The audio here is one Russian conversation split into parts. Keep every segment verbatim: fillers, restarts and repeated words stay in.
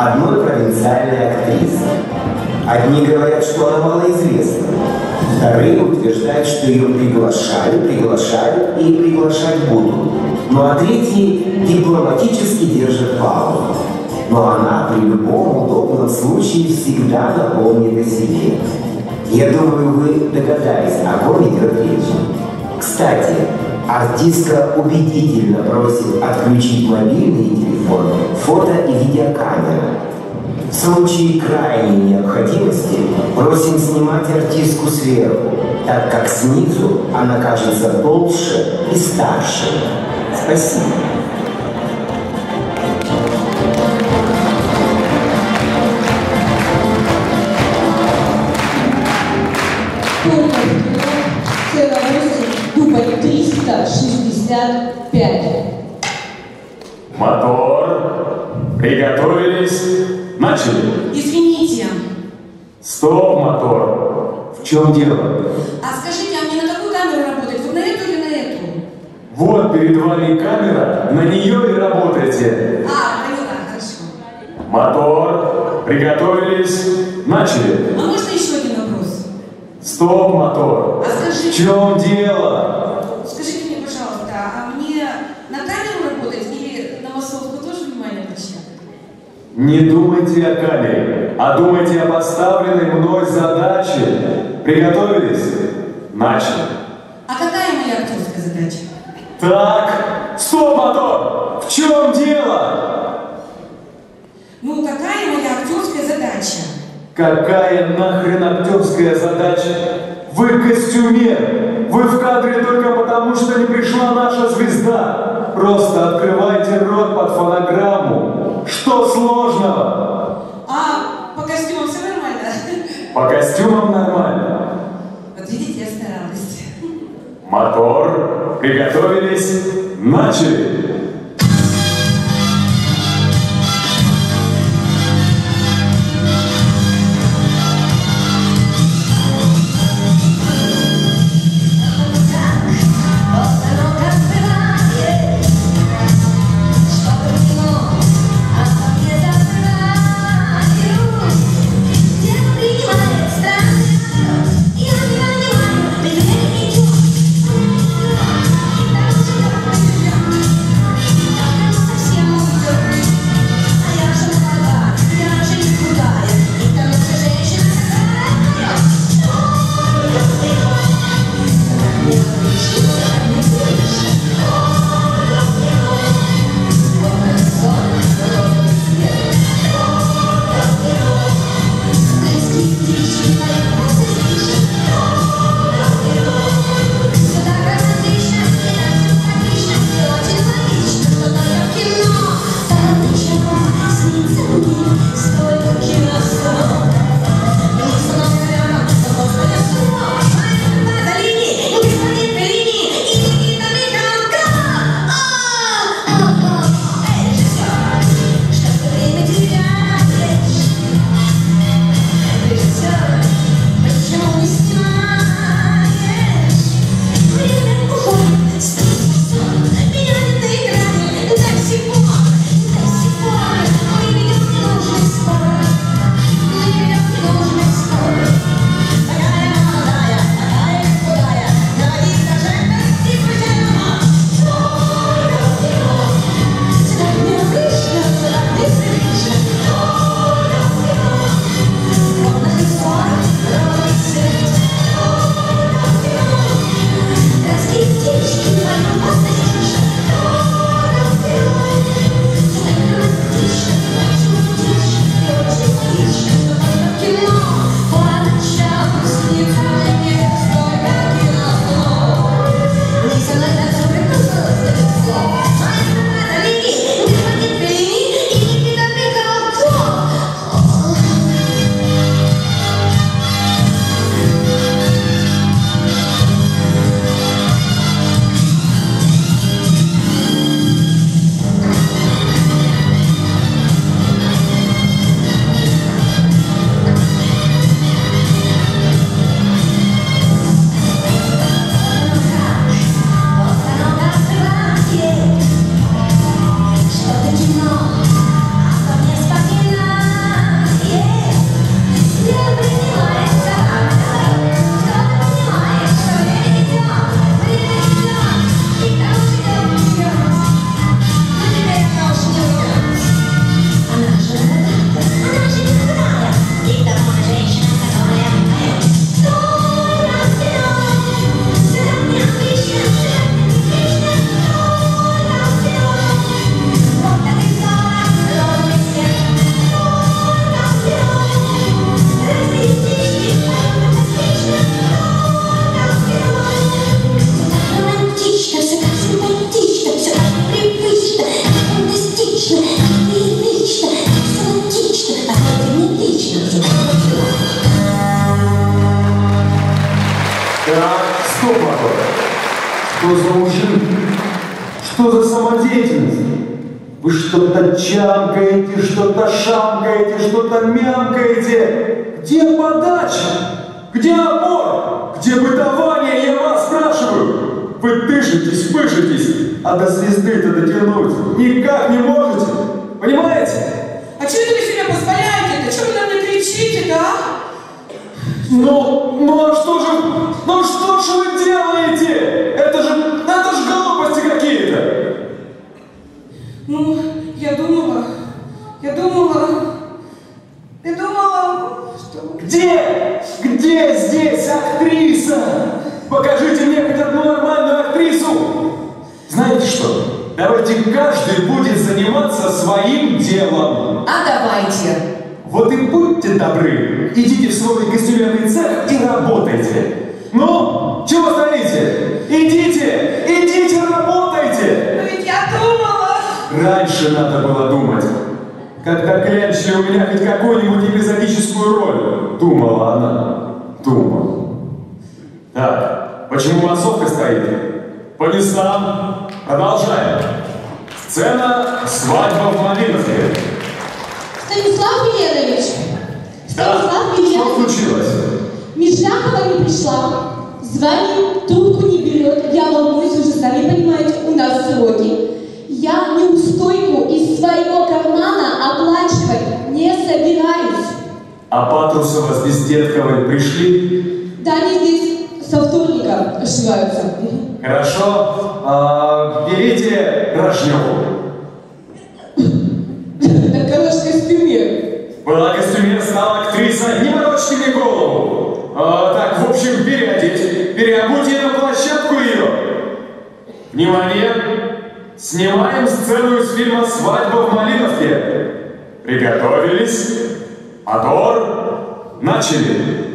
одной провинциальной актрисы. Одни говорят, что она малоизвестна, вторые утверждают, что ее приглашают, приглашают и приглашать будут. Ну а третьи дипломатически держат паузу. Но она при любом удобном случае всегда напомнит о себе. Я думаю, вы догадались, о ком идет речь. Кстати, артистка убедительно просит отключить мобильный телефон, фото и видеокамеры. В случае крайней необходимости просим снимать артистку сверху, так как снизу она кажется толще и старше. Спасибо. Дубль триста шестьдесят пять. Мотор. Приготовились. Начали. Извините. Стоп, мотор. В чем дело? А скажите, а мне на какую камеру работать? Вот на эту или на эту? Вот перед вами камера, на нее и работайте. А, поняла, хорошо. Мотор. Приготовились. Начали. А можно еще один вопрос? Стоп, мотор. А скажите... В чем дело? Скажите мне, пожалуйста, а мне на камеру работать или на массовку тоже внимание обращать? Не думайте о камере, а думайте о поставленной мной задаче. Приготовились? Начали. А какая моя актерская задача? Так, стоп, мотор! В чем дело? Ну, какая моя актерская задача? Какая нахрен актерская задача? Вы костюмер! Вы в кадре только потому, что не пришла наша звезда! Просто открывайте рот под фонограмму! Что сложного? А, по костюмам все нормально? По костюмам нормально. Вот видите, я старалась. Мотор. Приготовились. Начали. Что за ужин? Что за самодеятельность? Вы что-то чамкаете, что-то шамкаете, что-то мямкаете. Где подача? Где опор? Где бытование? Я вас спрашиваю. Вы дышитесь, пышетесь, а до звезды-то дотянуть никак не можете. Понимаете? А что это вы себе позволяете-то? Что вы на меня кричите-то, а? Ну, ну а что же, ну что же вы делаете? Это же, это же глупости какие-то. Ну, я думала, я думала, я думала, что... Где? Где здесь актриса? Покажите мне хоть одну нормальную актрису. Знаете что? Давайте каждый будет заниматься своим делом. А давайте. Вот и будьте добры, идите в свой костюмерный цех и работайте. Ну, чего стоите? Идите, идите, работайте. Но ведь я думала. Раньше надо было думать. Когда клянчили у меня хоть какую-нибудь эпизодическую роль, думала она, думала. Так, почему массовка стоит? По местам. Продолжаем. Сцена «Свадьба в Малиновке». Станислав Еленович! Да, Станислав что Еленович! случилось? Мишляхова не пришла. Звонит, трубку не берет. Я волнуюсь, вы же сами понимаете, у нас сроки. Я неустойку из своего кармана оплачивать не собираюсь. А Патрусова с Бездетковой пришли? Да, они здесь со вторника ошиваются. Хорошо. А, берите Рожневу. Так она же костюмер. Была костюмер, стала актриса. Не морочьте мне голову. А, так, в общем, переодеть. Переобуть ее на площадку ее. Внимание! Снимаем сцену из фильма «Свадьба в Малиновке». Приготовились. Мотор. Начали.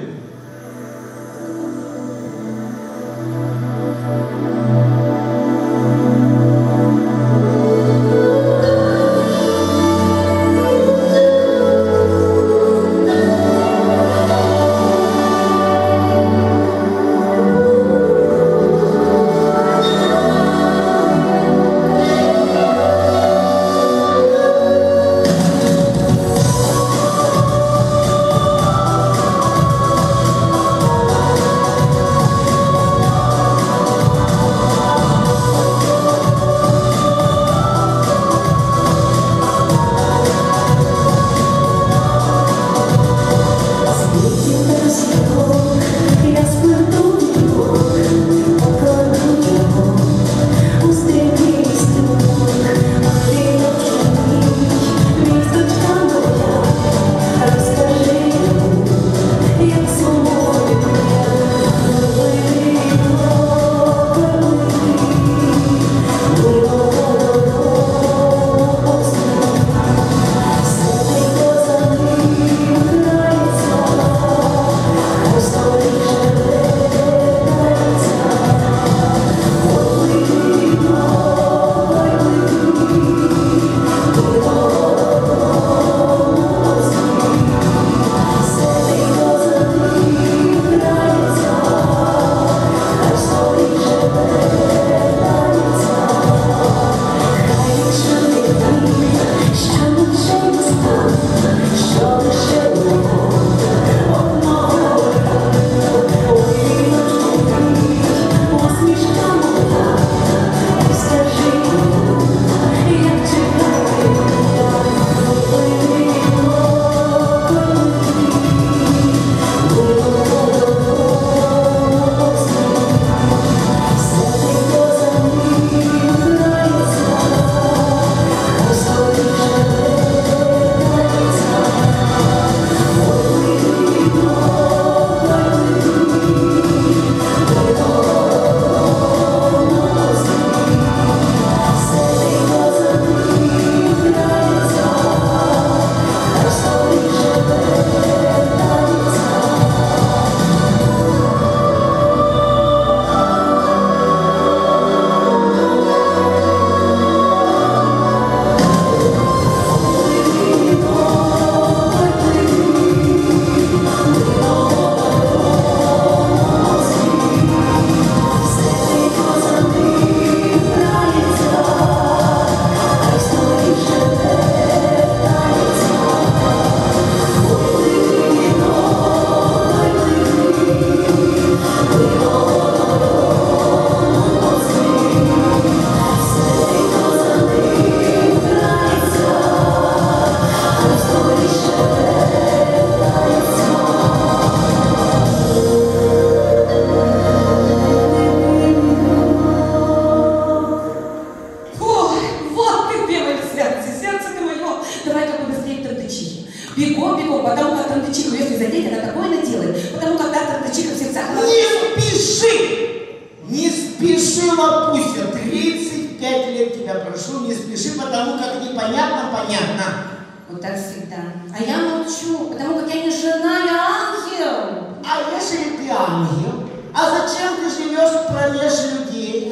смотреть, она такое наделает. Потому как доктор Тачиха в сердцах... Не спеши! Не спеши, Лапуся. тридцать пять лет тебя прошу, не спеши, потому как непонятно, понятно. Вот так всегда. А я молчу, потому как я не жена, я ангел. А если ты ангел, а зачем ты живешь промеж людей?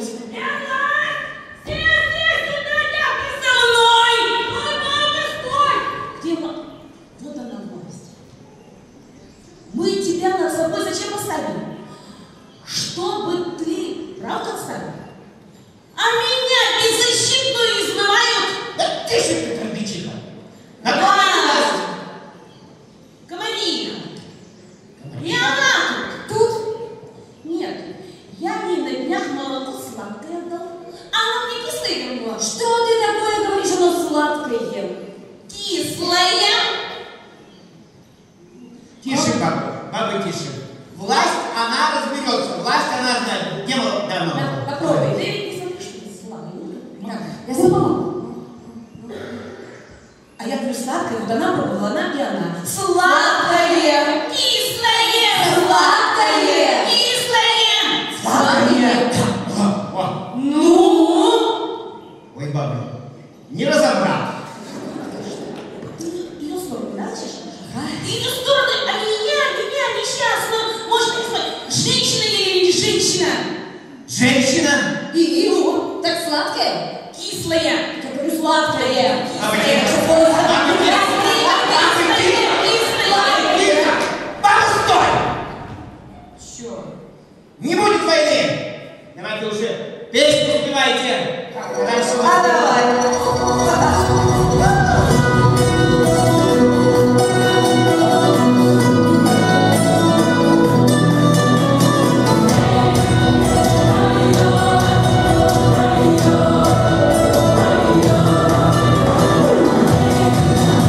Мы тебя над собой зачем поставили? Чтобы ты правду отставил? А меня беззащитную измывают? Да тише ты, Трамбичиха! На Да. власть! Говори! И она тут? Тут? Нет. Я ей на днях молоко сладкое отдал. Она мне кислое вернула. Что ты такое говоришь, оно сладкое? Кислое? Тише, баба, баба, тише. Власть, она разберется. Власть, она знает. Где мы давно? Да, попробуй. Ты ведь не смотришь, что ты сладкое. Я сама. А я говорю, сладкое, вот она пробовала, она и она. Сладкое! Кислое! Сладкое! Кислое! Сладкое! О, о. Ну? Ой, баба, не разобрал. Ты ее сторону, да, чешешь? Ты ее сторону, а меня, меня несчастную, может, не знаю, женщина или не женщина? Женщина? И, ну, так сладкое? Кислое. Я говорю, сладкое. А вы Кислое. не- Что было? А вы не- Кислое, кислое. Тихо! Баба, стой! Чё? Не будет войны! Давайте уже песню спевайте! Раньше А вас- давай. Ой,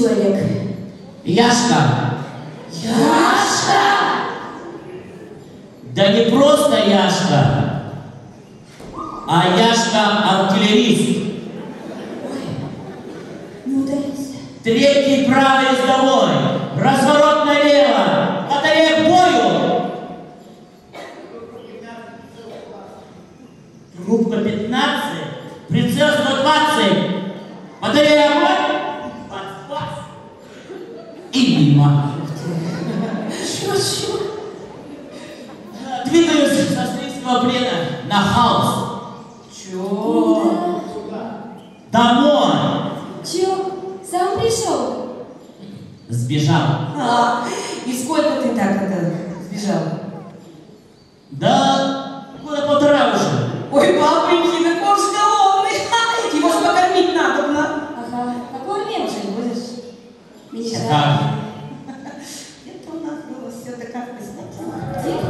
человек. Яшка. Яшка! Да не просто Яшка, а Яшка-артиллерист. Не ударился. Третий правый ездовой. Разворот налево. Батарея к бою. Трубка пятнадцать. Прицел сто двадцать. Батарея огонь. Бац-бац. И мимо. Чё-чё? Двигаюсь со австрийского плена на хаос. Чё? Домой. Чё? Сам пришел? Сбежал. А, и сколько ты так это сбежал? Да, года полтора уже. Ой, папоньки, так он же голодный. Ха, его же покормить надо, на. Ага, покормим же будешь. Меча. Как? Это у нас было все такая вкуснятина.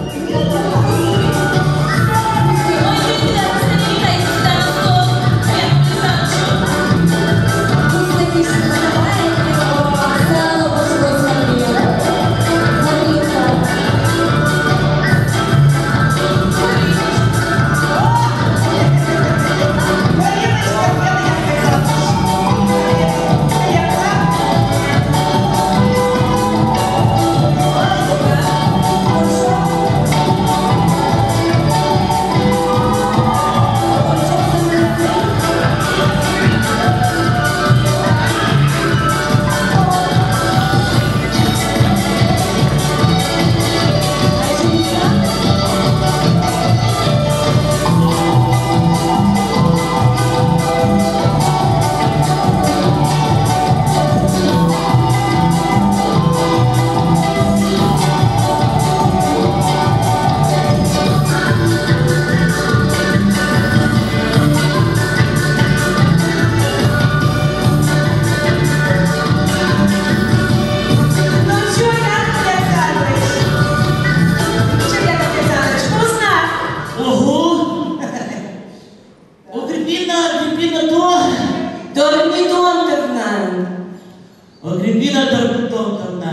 Агриппина Дорбидонковна,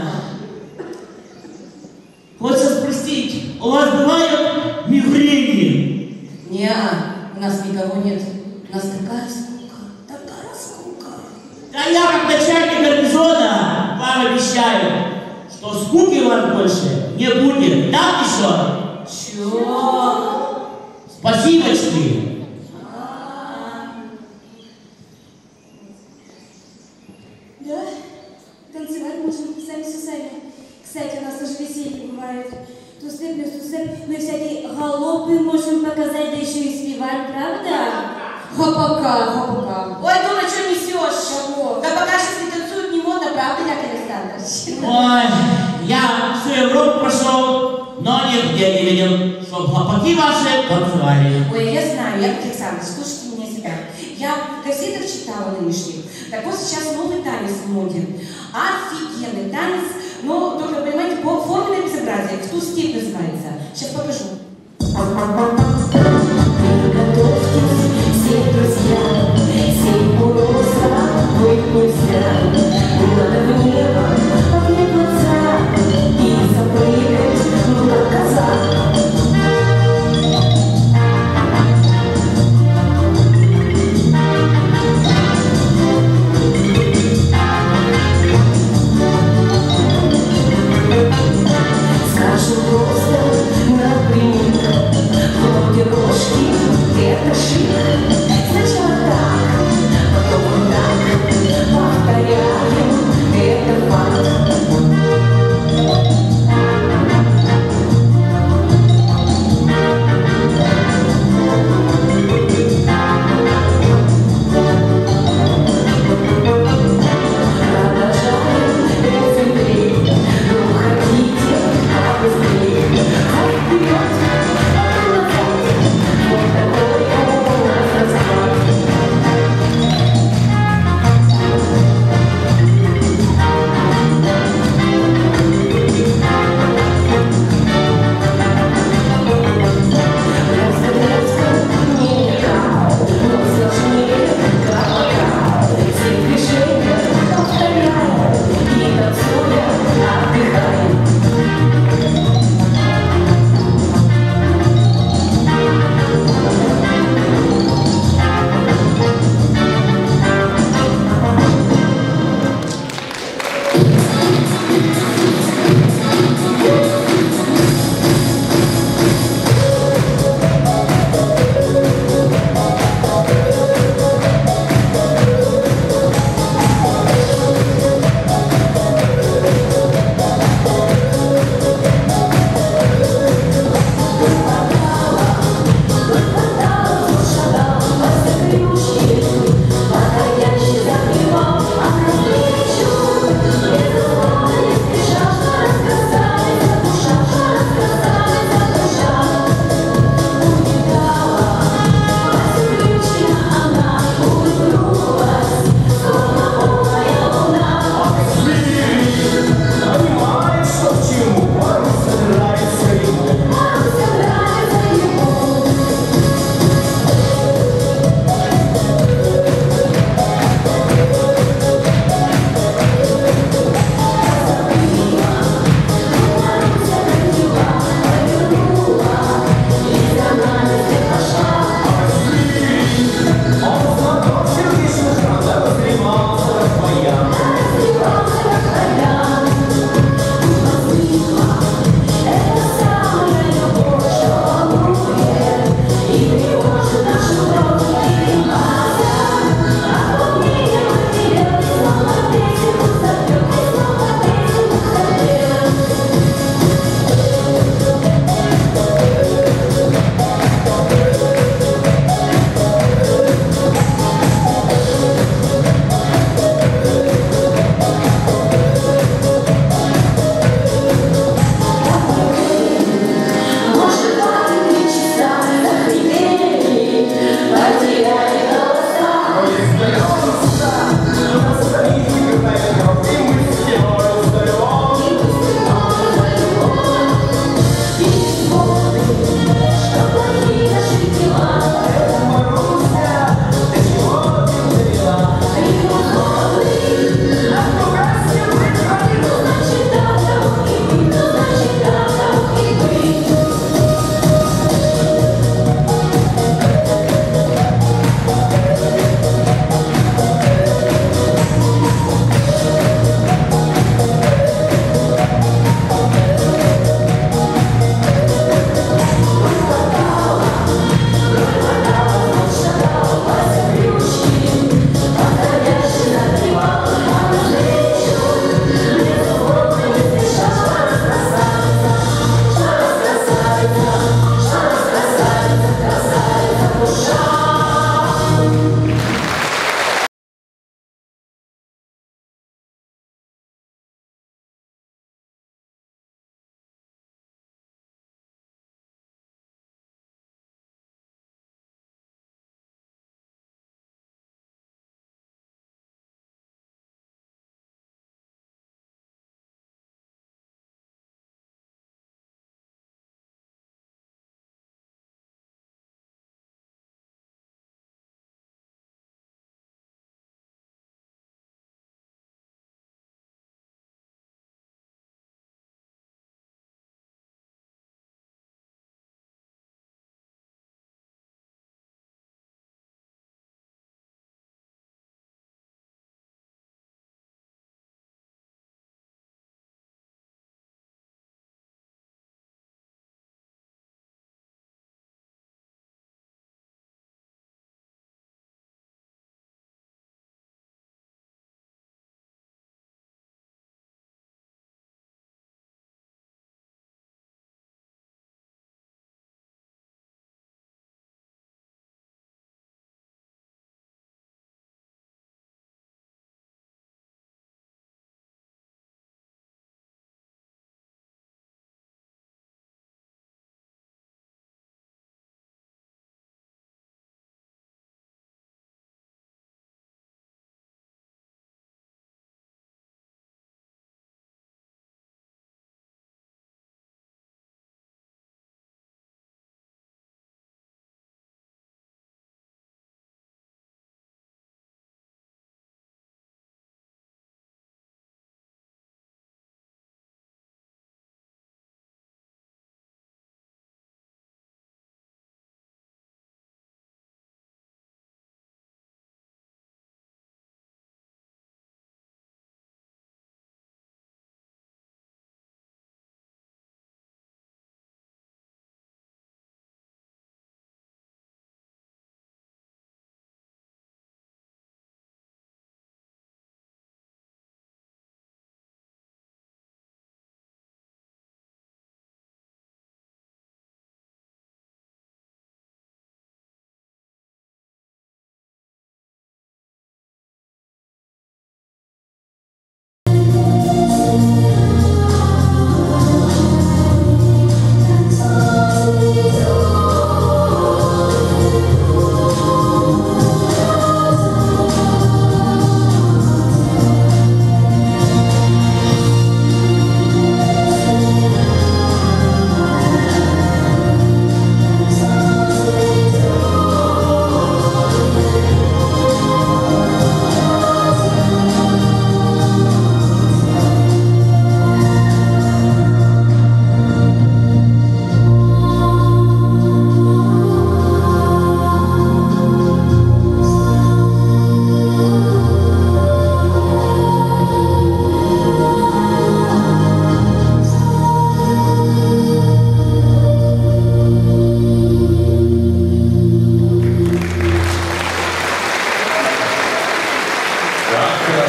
хочется спросить, у вас бывают мигрени? Не-а, у нас никого нет. У нас такая скука, такая скука. Да я, как начальник гарнизона, вам обещаю, что скуки у вас больше не будет. Да, еще? Чё? Спасибочки. Да, танцевать можем сами с усами. Кстати, у нас тоже веселье бывает. Тусеп плюс тусеп, мы всякие галопы можем показать, да еще и спевать, правда? Хопака, хопака. Ой, Дура, что несешь? Чего? Да пока сейчас не танцуют, не модно, правда, Яков Александрович? Ой, я всю Европу прошел, но нигде не видел, чтобы хлопаки ваши танцевали. Ой, я знаю, Яков Александрович, слушайте меня себя. Я в газетах читала нынешних. Так вот сейчас новый танец в моде. Офигенный танец, но только, понимаете, по форме безобразия. Кто степь называется? Сейчас покажу. Приготовьтесь, все друзья, семь уроса выпустя. Надо в небо подняться и запрыгать, ну как коза. Скажем просто напрямик, вроде рожки, это шик. Сначала так, потом вот так, повторяй.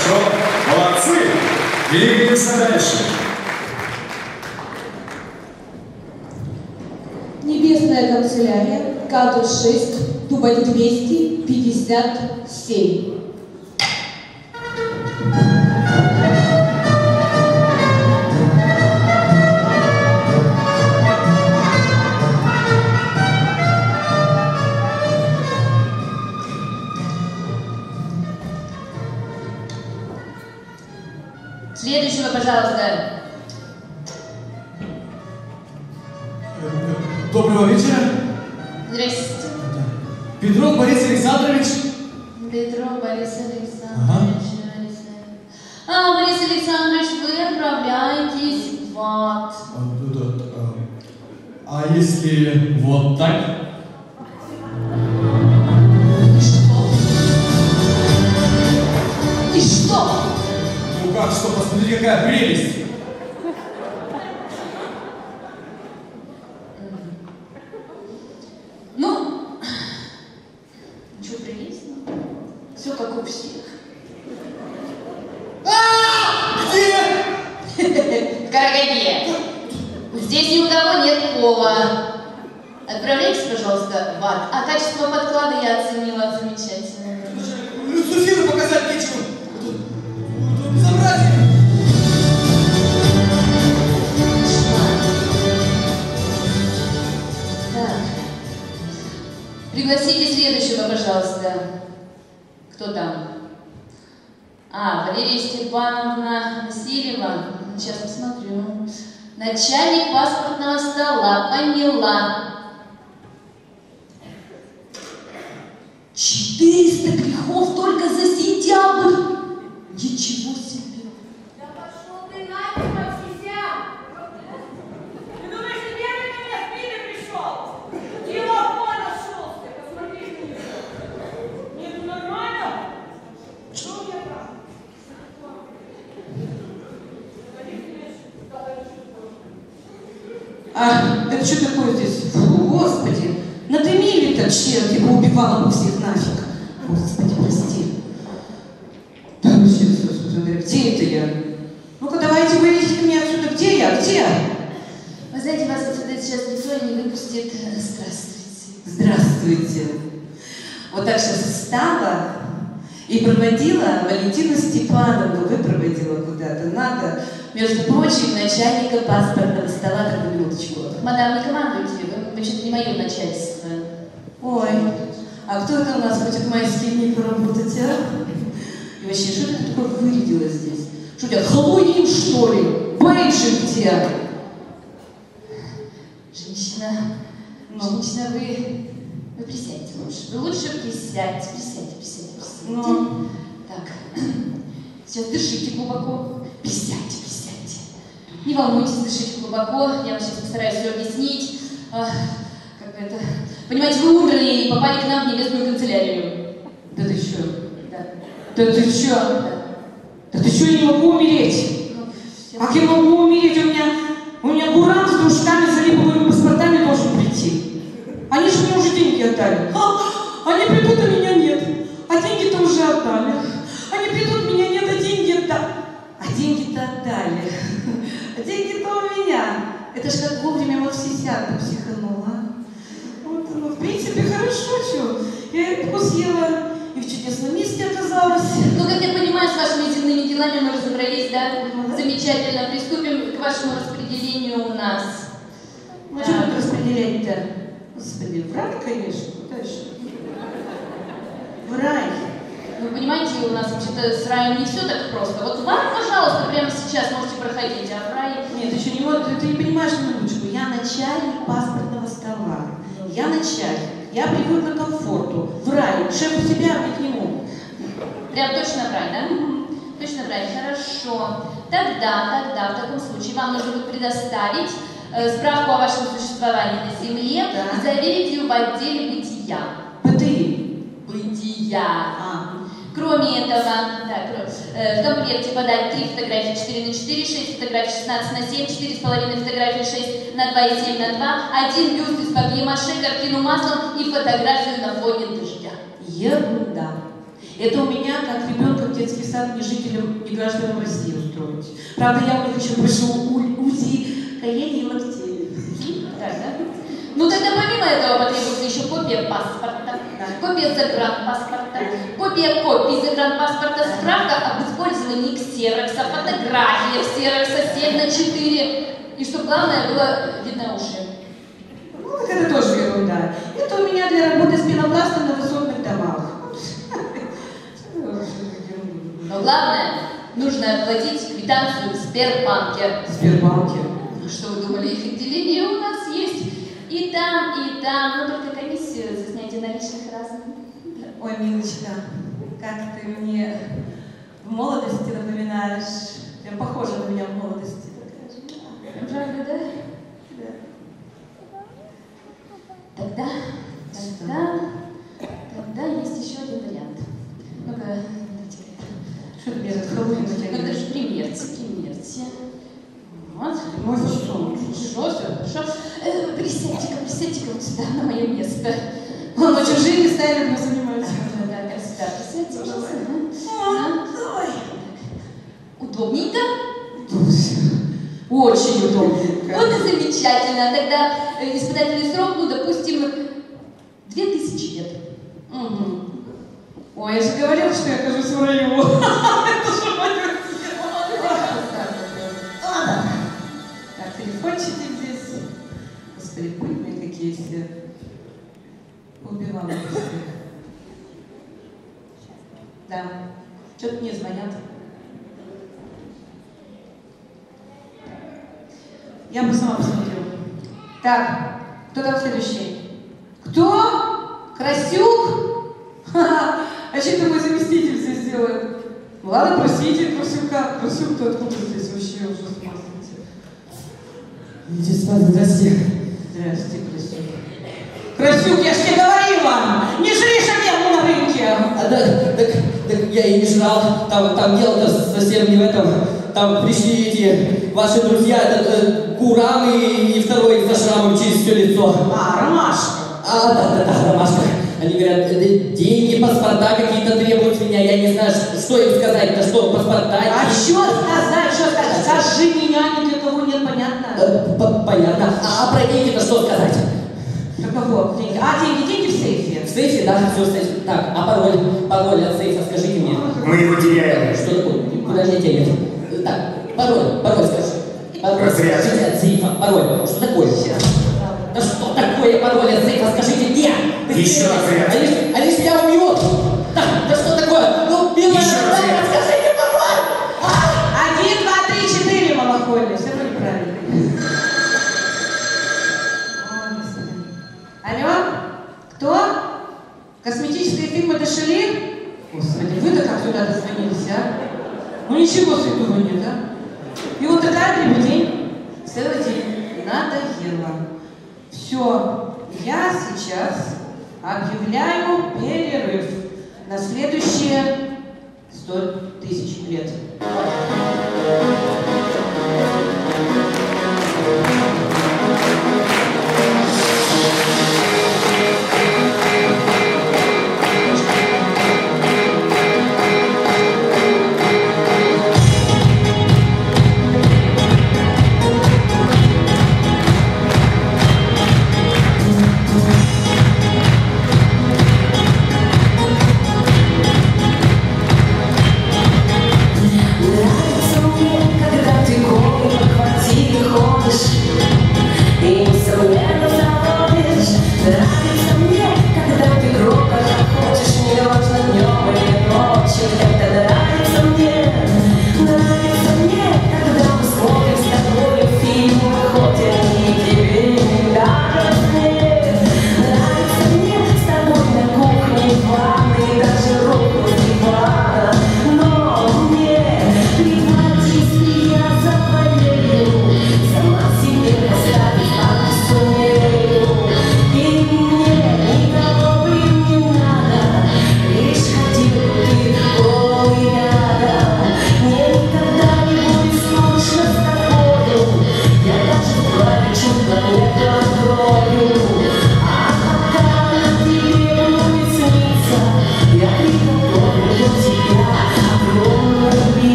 Хорошо. Молодцы. Двигаемся дальше. Небесная канцелярия, кадр шесть, дубль двести пятьдесят семь. Следующего, пожалуйста. Доброго вечера. Здрасте. Петров Борис Александрович. Петров Борис Александрович. Ага. А, Борис Александрович, вы отправляетесь в ад. А, да, да, а, а если вот так? И что? И что? Ну как что, посмотри, какая прелесть! Ну, ничего прелестного. Все как у всех. Где? В Караганде. Здесь ни у кого нет пола. Отправляйтесь, пожалуйста, в ад. А качество подклада я оценила замечательно. Люциферу показать нечего. Безобразие. Так. Пригласите следующего, пожалуйста. Кто там? А, Валерия Степановна Васильева. Сейчас посмотрю. Начальник паспортного стола. Поняла. четыреста грехов только за сентябрь. Ничего себе. Да пошел ты нафиг, Максисян! Ты думаешь, ты первый ко мне в пиво пришел? Телефон нашелся, посмотри на него. Нет, ну нормально? Что у меня там? А, это что такое здесь? Фу, Господи, надымили-то черт, его убивала бы всех нафиг. Господи, прости. Да, где это я? Ну-ка, давайте выведите меня отсюда. Где я? Где? Вы знаете, вас отсюда сейчас никто не выпустит. Здравствуйте. Здравствуйте. Вот так сейчас встала и проводила Валентину Степановну. Вы проводила куда-то. Надо. Между прочим, начальника паспортного стола, так минуточку. Мадам, не командуйте, вы вообще-то не мое начальство. Ой, а кто это у нас хоть в майские дни поработать, а? И вообще, что ты такое вырядила здесь? Что у тебя, Хэллоуин, что ли? Бейджи где? Женщина, ну, женщина, вы, вы присядьте лучше. Вы лучше присядьте, присядьте, присядьте, присядьте. Ну. Так, сейчас дышите глубоко. Присядьте, присядьте. Не волнуйтесь, дышите глубоко. Я вам сейчас постараюсь все объяснить. А, как бы это... Понимаете, вы умерли и попали к нам в небесную канцелярию. Да ты чё? Да. Да ты чё? Да. Да ты чё, я не могу умереть? Ну, все. Как я могу умереть? У меня, у меня буран с дружками за липовыми паспортами должен прийти. Они же мне уже деньги отдали. А, они придут, а меня нет. А деньги-то уже отдали. Они придут, меня нет, а деньги отдали. А деньги-то отдали. А деньги-то у меня. Это ж как вовремя вот Максисян психанула. Вот, ну, в принципе, хорошо, что. Я рыбку съела и в чудесном месте оказалась. Ну, как я понимаю, с вашими земными делами мы разобрались, да? Замечательно. Приступим к вашему распределению у нас. Ну, Да. что тут распределять-то? Господи, в рай, конечно. Куда еще? В рай. Вы понимаете, у нас вообще-то с раем не все так просто. Вот вам, пожалуйста, прямо сейчас можете проходить, а в рай... Нет, еще не вот, ты не понимаешь минуточку. Я начальник паспортного стола. Я начальник. Я привыкла к комфорту. В рай. Шеф у себя, а к нему. Прям точно в рай, да? Точно в рай, хорошо. Тогда, тогда, в таком случае, вам нужно будет предоставить э, справку о вашем существовании на Земле, Да. и заверить ее в отделе бытия. Бытые. Бытия. А. Кроме этого, да, кро- э, в комплекте подать три фотографии четыре на четыре, шесть фотографий шестнадцать на семь, четыре с половиной фотографии шесть на два и семь на два, один бюст из папье-маше, картину маслом и фотографию на фоне дождя. Ерунда. Это у меня, как ребенка в детский сад, не жителям, не гражданам России устроить. Правда, я у них еще прошу УЗИ колени и локтей. Да, да? Ну тогда помимо этого потребуется еще копия паспорта, копия загранпаспорта, копия копий загранпаспорта, справка об использовании ксерокса, фотография ксерокса семь на четыре. И что главное, было видно уши. Ну, так это тоже ерунда. Это у меня для работы с пенопластом на высотных домах. Но главное, нужно оплатить квитанцию в Сбербанке. В Сбербанке? Что вы думали, их отделение у нас есть? И там, и там, но только комиссию за снятие наличных разных. Ой, милочка, как ты мне в молодости напоминаешь. Прям похожа на меня в молодости. Прям правда, да? Да. Тогда, тогда, тогда есть еще один вариант. Ну-ка, дайте это. Что ты мне этот Хэллоуин натягиваешь? Ну, это же примерьте, примерьте. Вот. Мой фасон. Хорошо, все хорошо. Э, присядьте-ка, присядьте-ка вот сюда, на мое место. Он на чужие места я люблю занимать. Да, да, красота. Присядьте, пожалуйста. А, давай. Удобненько? Очень удобненько. Вот и замечательно. Тогда э, испытательный срок, ну, допустим, две тысячи лет. Угу. Ой, я же говорила, что я окажусь в раю. Это же мое Ладно. Так, телефончики здесь. Господи, пыльные какие все. Убивала всех. Да. Что-то мне звонят. Я бы сама посмотрю. Так, кто там следующий? Кто? Красюк? Ха-ха. А что это мой заместитель здесь делает? Ну ладно, просите Красюка. Красюк-то откуда здесь вообще уже смазывается? Иди спать, здрасте. Здрасте, Красюк. Красюк, я ж тебе говорила! Не жри шаверму на рынке! А, так, так, так я и не жрал. Там, там дело-то совсем не в этом. Там пришли эти ваши друзья, этот э, Курам и, и второй за шрамом через все лицо. А, Ромашка. А, да, да, да, Ромашка. Они говорят, э, деньги, паспорта какие-то требуют с меня. Я не знаю, что им сказать. Да что, паспорта? А что сказать, что сказать? Скажи, меня ни для кого нет, понятно? Э, понятно. А про деньги-то что сказать? Про кого? Деньги? А, деньги, деньги в сейфе. В сейфе, да, все в сейфе. Так, а пароль? Пароль от сейфа скажите мне. Мы его теряем. Что такое? Куда мне терять? Так, пароль, пароль скажи. Пароль, скажите от сейфа, пароль. Что такое? Да что такое пароль от сейфа? Скажите мне! Еще раз, ребят. Они, ж- они ж меня убьют! Да, да что такое? Ну, милая, Еще раз, да, ребят. скажите пароль! А! Один, два, три, четыре, малохольный. Все равно неправильно. Ой, Господи. Алло? Кто? Косметическая фирма Дешели? Господи, вы-то как сюда дозвонились, а? Ну ничего святого нет, а? И вот такая дребедень целый день надоело. Все, я сейчас объявляю перерыв на следующие сто тысяч лет. Нравится мне, когда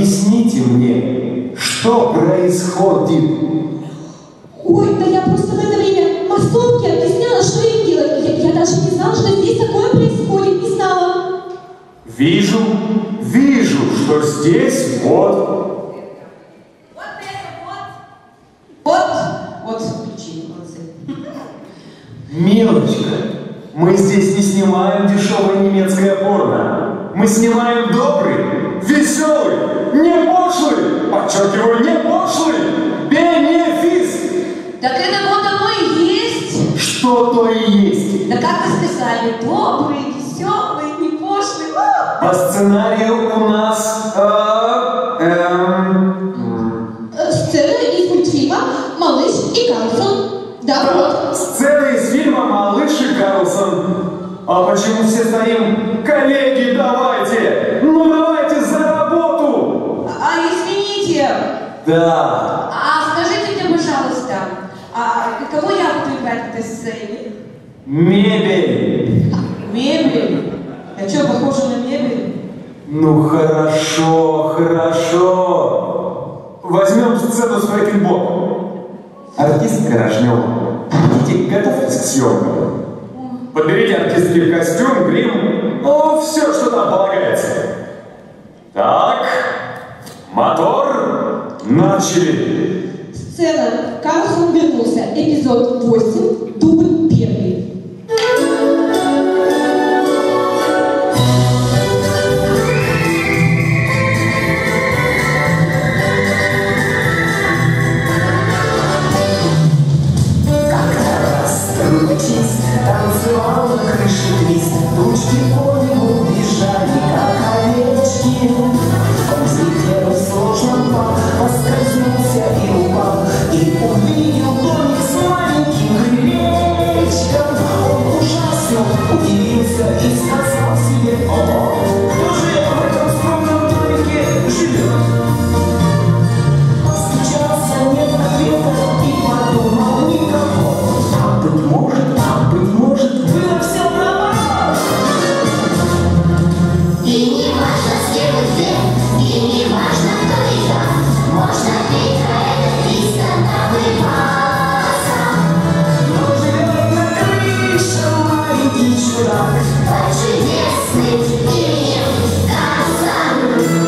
Объясните мне, что происходит? Ой, да я просто в это время массовке объясняла, что им делать. Я, я даже не знала, что здесь такое происходит, не знала. Вижу, вижу, что здесь вот. Вот это вот. Вот, вот, включи, молодцы. Милочка, мы здесь не снимаем дешевое немецкое порно. Мы снимаем добрый, веселый, не пошлый, подчеркиваю, не пошлый, бенефис. Так это вот оно и есть. Что то и есть. Да как вы сказали, добрый, веселый, не пошлый. По сценарию у нас... э, эм, Э, Сцена из мультфильма «Малыш и Карлсон». Да, вот. Сцена из фильма «Малыш и Карлсон». А почему все стоим? Коллеги, давайте! Ну давайте за работу! А извините, Да. а скажите мне, пожалуйста, а кого я буду играть в этой сцене? Мебель. Мебель? Я что, похожа на мебель? Ну хорошо, хорошо. Возьмем сцену с Фрэкенбок. Артистка Рожнева. Идите, готовьтесь к съемкам. Подберите артистский костюм, грим, ну, все, что там полагается. Так, мотор, начали. Сцена «Карлсон вернулся». Эпизод восемь. Дубль первый. Танцевал на крыше твист, тучки по небу бежали, как овечки. Он взлетел в сложном пал, поскользнулся и упал, и увидел домик с маленьким крылечком. Он ужасно удивился и сказал себе: о, кто же в этом скромном домике живет? Постучался, нет ответа, и подумал: никого. А быть может, а быть может, было все нормально. И не важно, с кем и где, и не важно, кто и как, можно петь про это триста наплываться. Но живет на крыше маленький чудак Под чудесным именем Карлсон.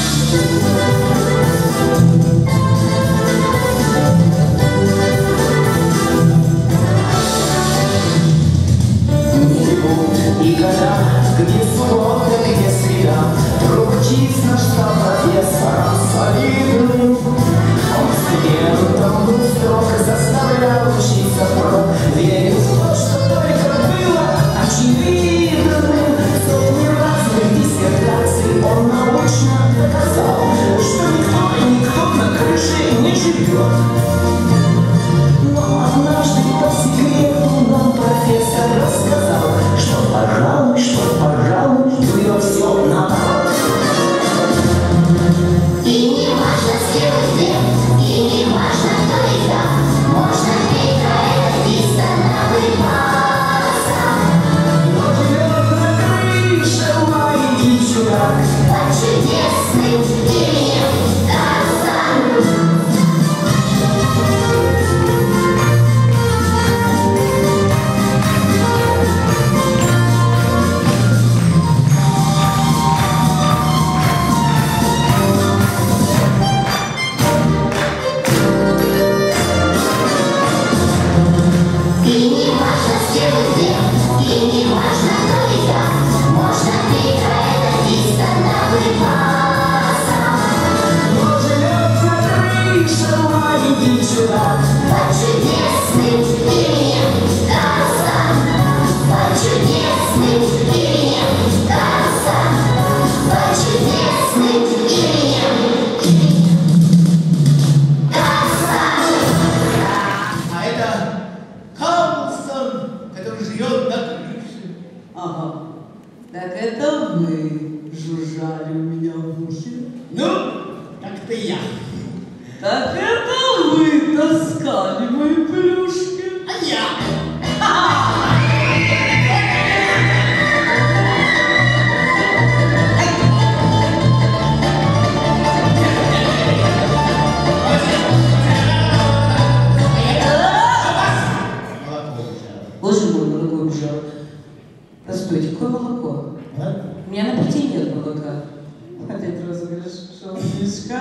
и года, где суббота, где среда, вдруг чисто стал профессором солидным. Он студентом был строг, заставлял учиться впрок, верил в то, что только было очевидным. Сотни разных диссертаций он научно доказал, что никто и никто на крыше не живет. Но однажды по секрету нам профессор рассказал, что, пожалуй, что, пожалуй, было все наоборот. И не важно, с кем и где, и не важно, кто и как, можно петь про это триста наплываться. Но живет на крыше маленький чудак Под чудесным именем Карлсон. И не важно, с кем и где, и не важно, кто и как, можно петь про это триста наплываться. Но живет на крыше маленький чудак Под чудесным именем Карлсон. Под чудесным именем Карлсон. Под чудесным именем Карлсон. А это Карлсон, который живет на крыше. Ага. Так это вы жужжали у меня в ухе. Ну, как-то я. Так это вы таскали мои плюшки. А я. кушал. Постойте, какое молоко? А? У меня на плите нет молока. Опять розыгрыш, шалунишка.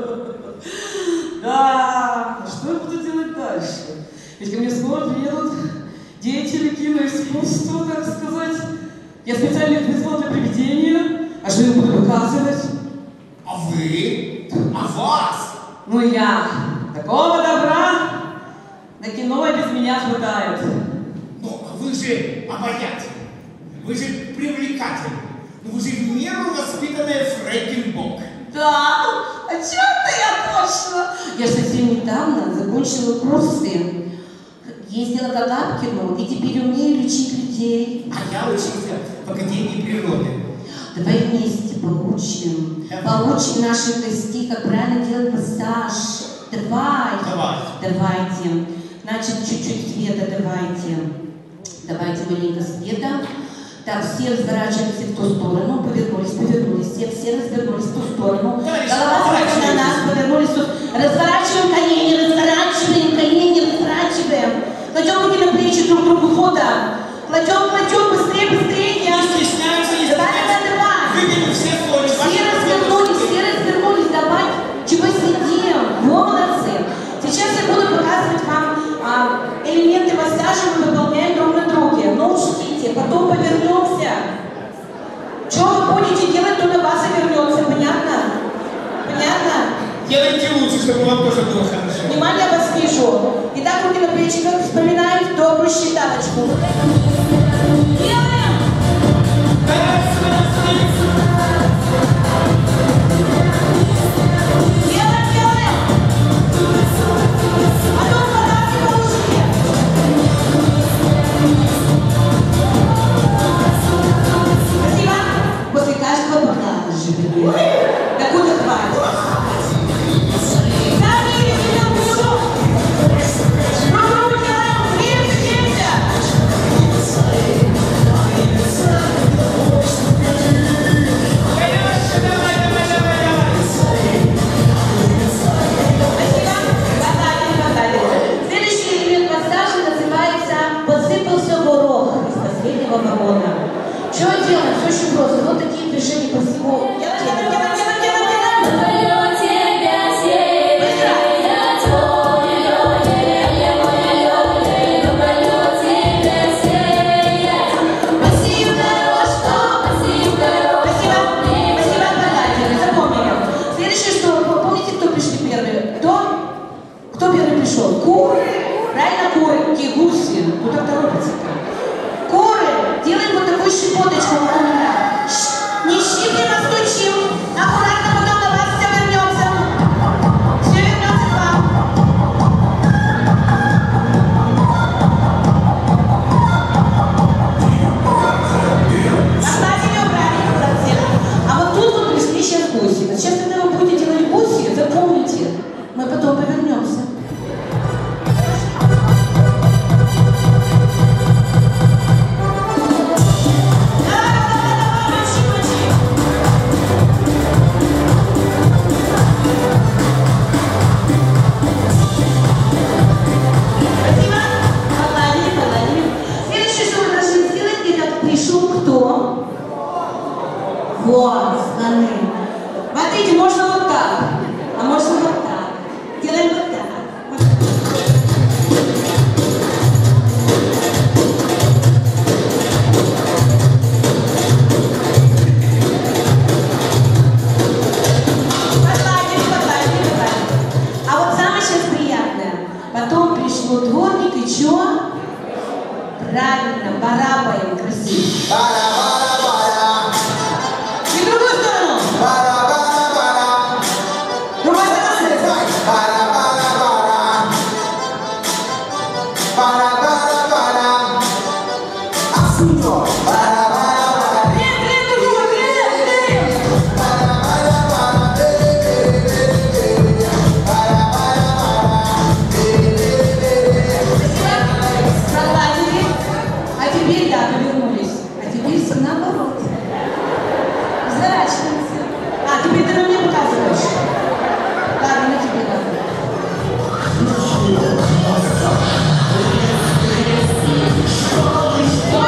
Да, что я буду делать дальше? Ведь ко мне скоро приедут деятели киноискусства, так сказать. Я специально их вызвал для приведения. А что я буду показывать? А вы? А вас? Ну я. Такого добра на кино и без меня хватает. Но вы же обаятельны. Вы же привлекательны. Ну вы же в меру воспитанная Фрэкенбок. Да, а чё-то я точно. Я же совсем недавно закончила курсы. Ездила к Агапкину и теперь умею лечить людей. А я учился в Академии природы. Давай вместе поучим. Поучим наших гостей, как правильно делать массаж. Давай. Давай. Давайте. Значит, чуть-чуть света давайте. Давайте маленько света. Так, все разворачиваемся в ту сторону, повернулись, повернулись, все, все развернулись в ту сторону. Голова смотрит на нас, повернулись тут. Разворачиваем колени, разворачиваем колени, разворачиваем. Кладем руки на плечи друг другу, фото. Кладем, кладем, быстрее, быстрее. Не стесняемся, не давай, стесняемся. давай, давай. Выгоним все слои. Все развернулись, все развернулись, давай. Чего сидим? Во, молодцы. Сейчас я буду показывать вам а, элементы массажа, мы выполняем друг на друге. Но учтите, потом повернемся. Что вы будете делать, то на вас и вернется. Понятно? Понятно? Делайте лучше, чтобы вам тоже было хорошо. Внимание, я вас вижу. Итак, руки на плечиках, вспоминаем добрую считалочку. Делаем! Делаем, делаем! Потом подарки получите. Спасибо. После каждого поклада живем. Докуда хватит? Что делаем? Все очень просто. Вот такие движения по всему. Делаем, делаем, делаем, делаем, делаем, делаем. Кто первый пришел? Куры. Правильно, куры. Какие гуси. Куда торопятся-то? Куры. Делаем вот такую щепоточку. Не щиплем, а стучим. Аккуратно, потом на вас все вернется. Все вернется к вам. Погладили, убрали совсем. А вот тут вот пришли сейчас гуси. Сейчас, когда вы будете делать гуси, запомните, мы потом повернемся. Вот, слоны. Смотрите, можно вот так, а можно вот так. Делаем вот так. Вот так. Погладили, погладили, погладили. А вот самое сейчас приятное. Потом пришло дворник и чё? Правильно, барабаем красиво. Что?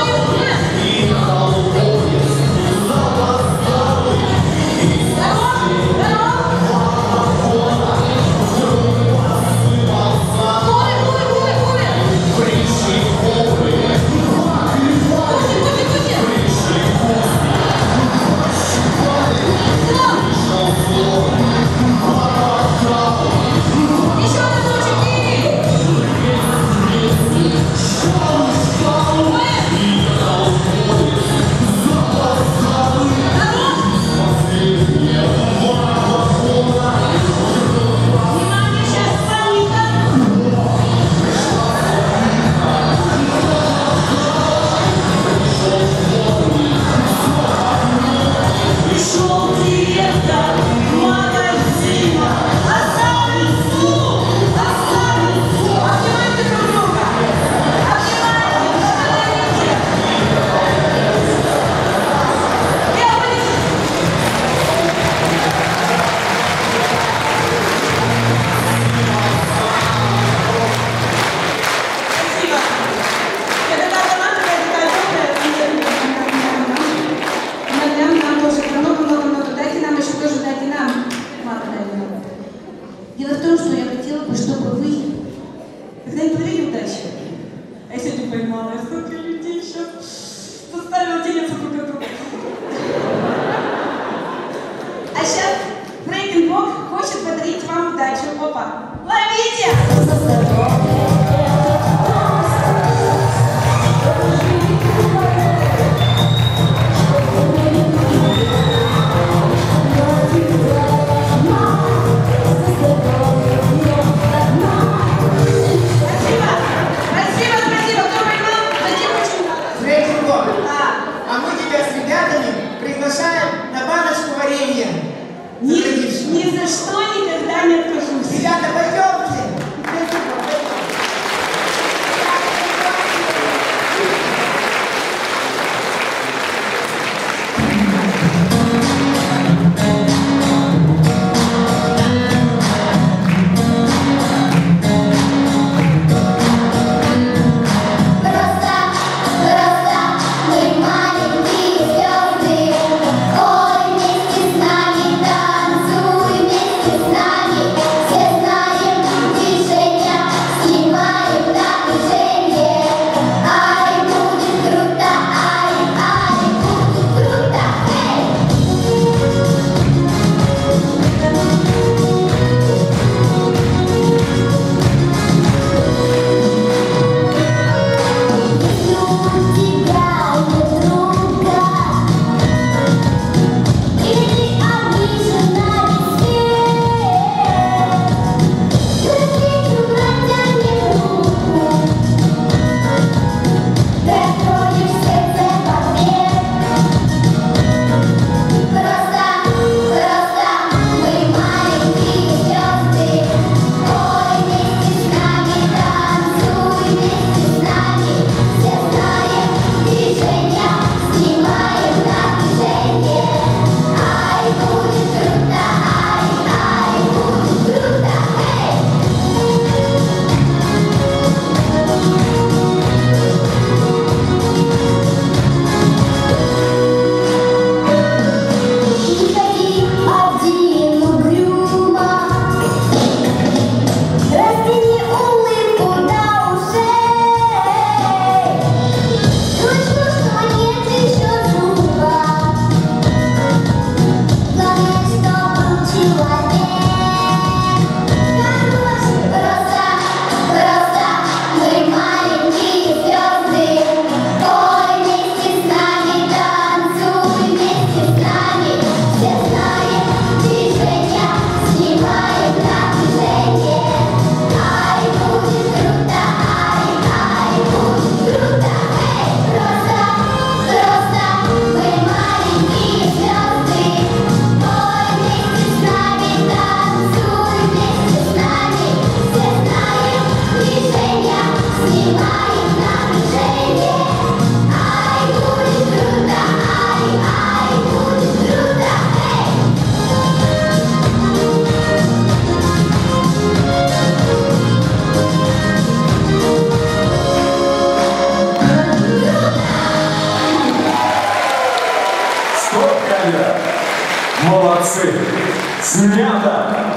Молодцы! Снято!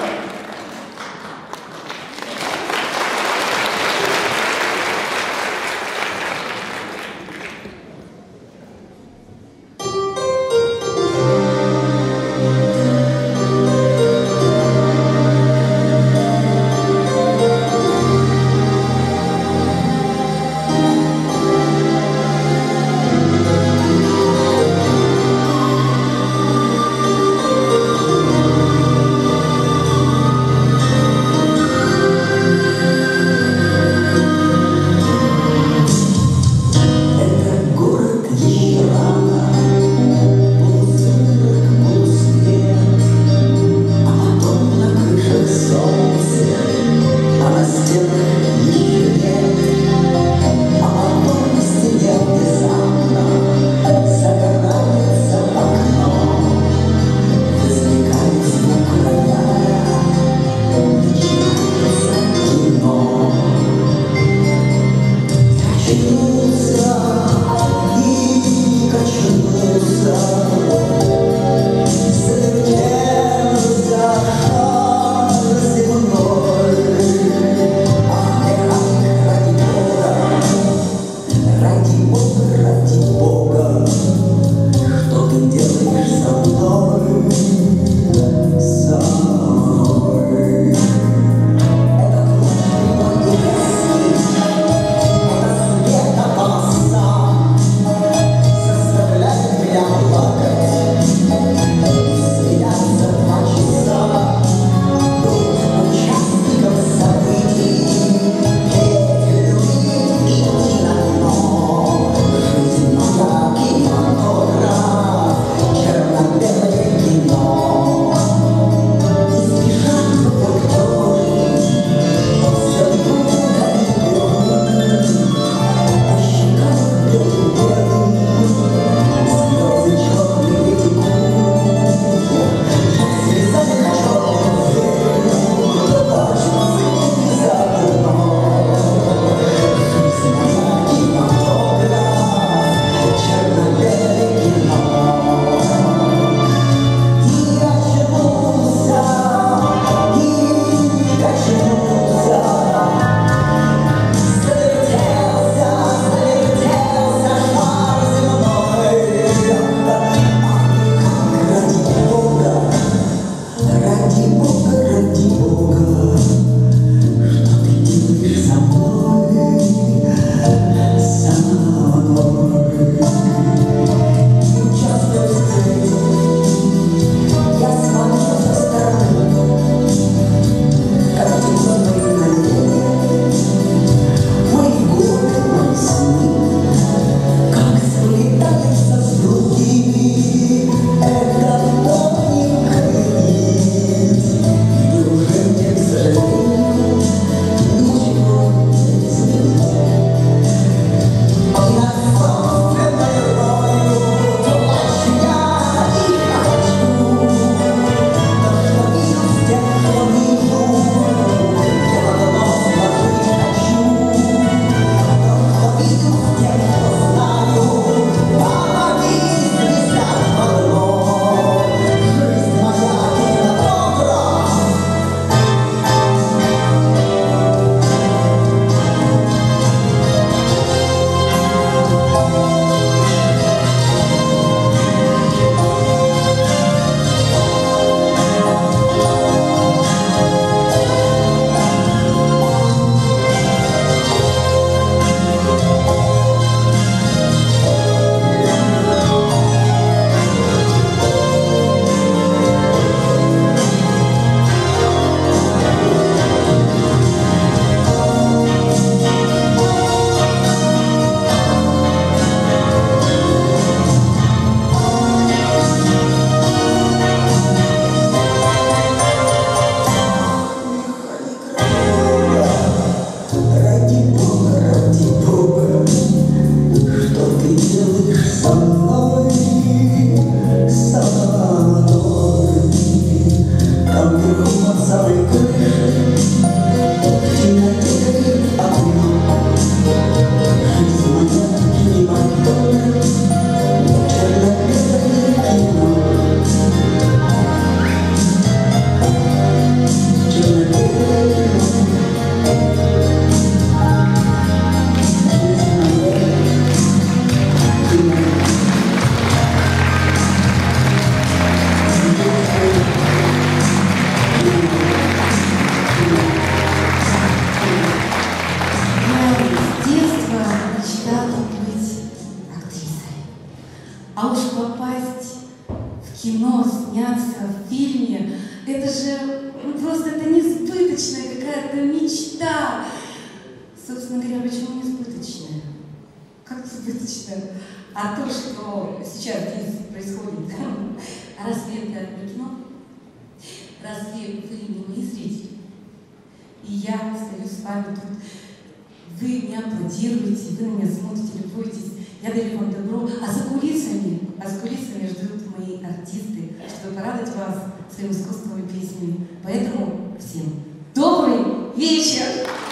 же, ну, просто это несбыточная какая-то мечта. Собственно говоря, почему несбыточная? Как несбыточная? А то, что сейчас здесь происходит, разве это не кино? Разве вы не мои зрители? И я стою с вами тут, вы мне аплодируете, вы на меня смотрите, любуетесь, я даю вам добро, а за кулисами, а за кулисами ждут мои артисты, чтобы порадовать вас своим искусством и песнями. Поэтому всем добрый вечер!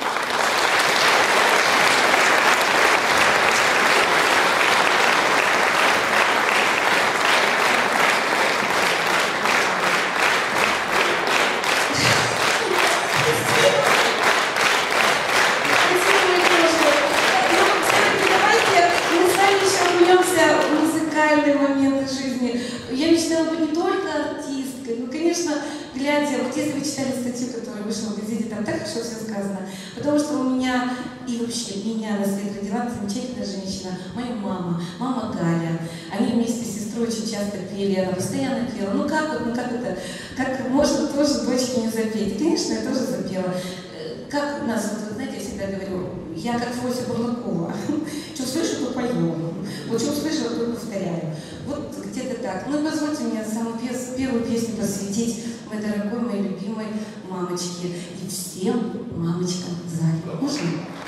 Моменты жизни. Я мечтала быть не только артисткой, но, конечно, глядя, вот если вы читали статью, которая вышла в газете, там так хорошо все сказано, потому что у меня и вообще меня на свет родила замечательная женщина, моя мама, мама Галя. Они вместе с сестрой очень часто пели, она постоянно пела. Ну как вот, ну как это, как можно тоже дочке не запеть? И, конечно, я тоже запела. Как у нас, вот, вы знаете, я всегда говорю, я как Фрося Бурлакова. Что слышу, то пою. Вот что услышала, то повторяю. Вот где-то так. Ну и позвольте мне самую первую песню посвятить моей дорогой, моей любимой мамочке. И всем мамочкам в зале. Можно?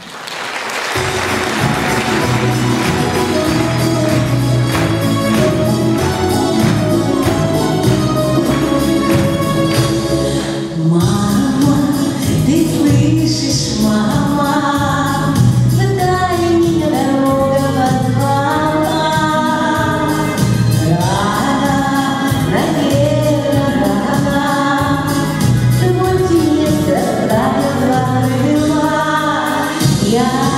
Мама, ты слышишь, мама, дай меня дорога позвала. Рано, наверное, рано, твой тебе заставил два крыла. Я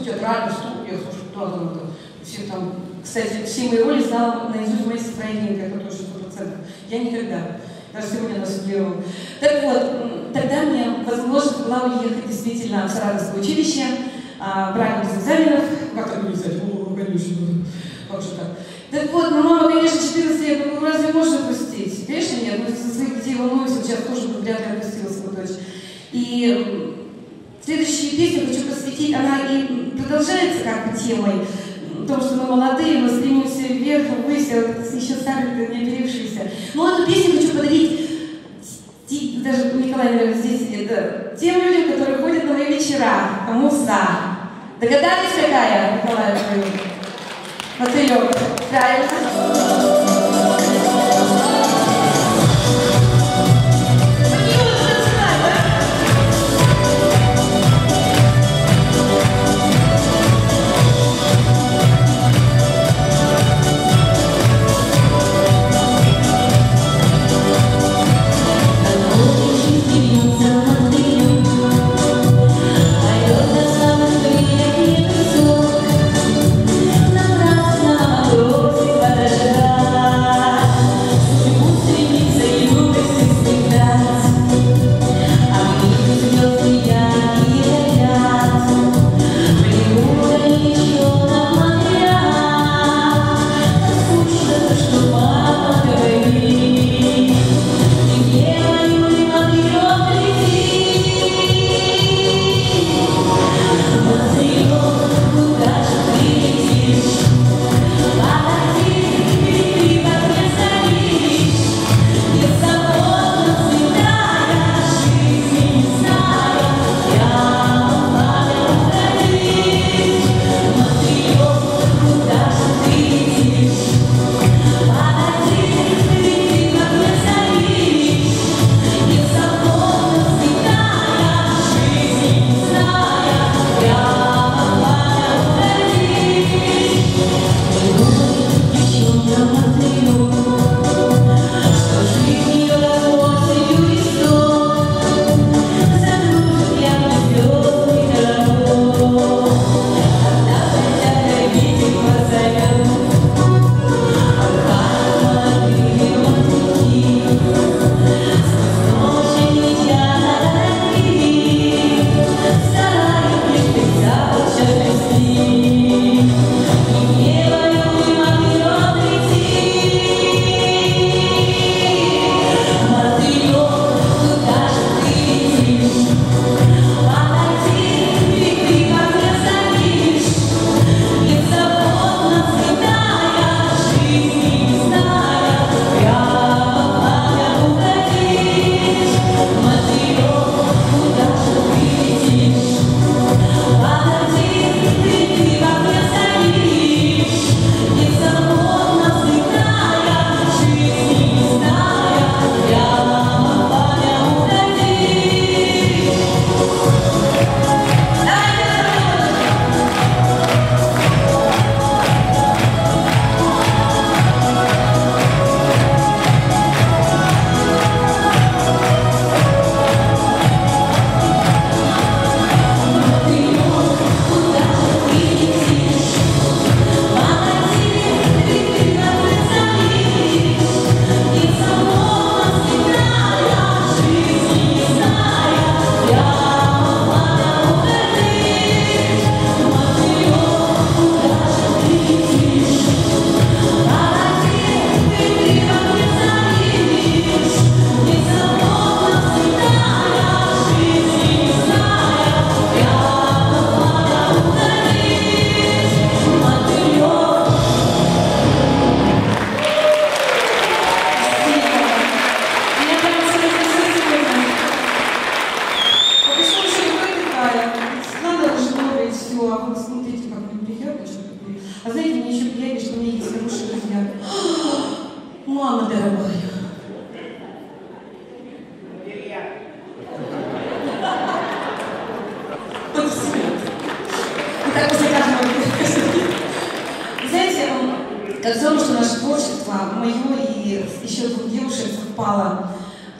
театральную студию, слушай, кто там это, все там, кстати, все мои роли знала наизусть моя сестра Енка, это тоже сто процентов. Я никогда, даже сегодня нас сублировала. Так вот, тогда мне возможность была уехать действительно в Саратовское училище, брать без экзаменов, как так не сказать, о, конечно, как же так. Так вот, ну мама, конечно, четырнадцать лет, ну разве можно простить? Конечно, нет, мы за своих детей волнуемся, сейчас тоже вряд ли отпустила свою дочь. И следующую песню хочу посвятить, она и продолжается как бы темой, потому что мы молодые, мы стремимся вверх, ввысь, а вот еще старые, не оперившиеся. Но эту песню хочу подарить, даже Николай, наверное, здесь сидит, да, тем людям, которые ходят на мои вечера, муса. Догадались, какая, Николай? Мотылек. Правильно.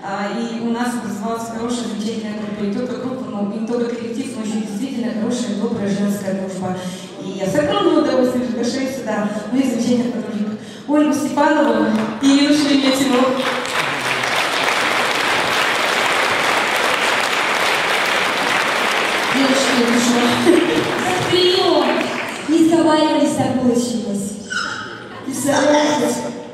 А, и у нас образовалась хорошая, замечательная группа. Не только группа, но и не только коллектив, но еще действительно хорошая, добрая женская дружба. И я с огромным удовольствием приглашаю сюда моих замечательных подружек Ольгу Степанову и Ирину Шереметьеву. Девочки, ну что? Прием! Не сговаривались, так получилось. Представляете?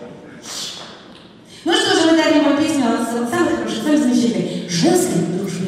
Ну что же, мы дарим вам песню от самых хороших, самых замечательных женской дружбы.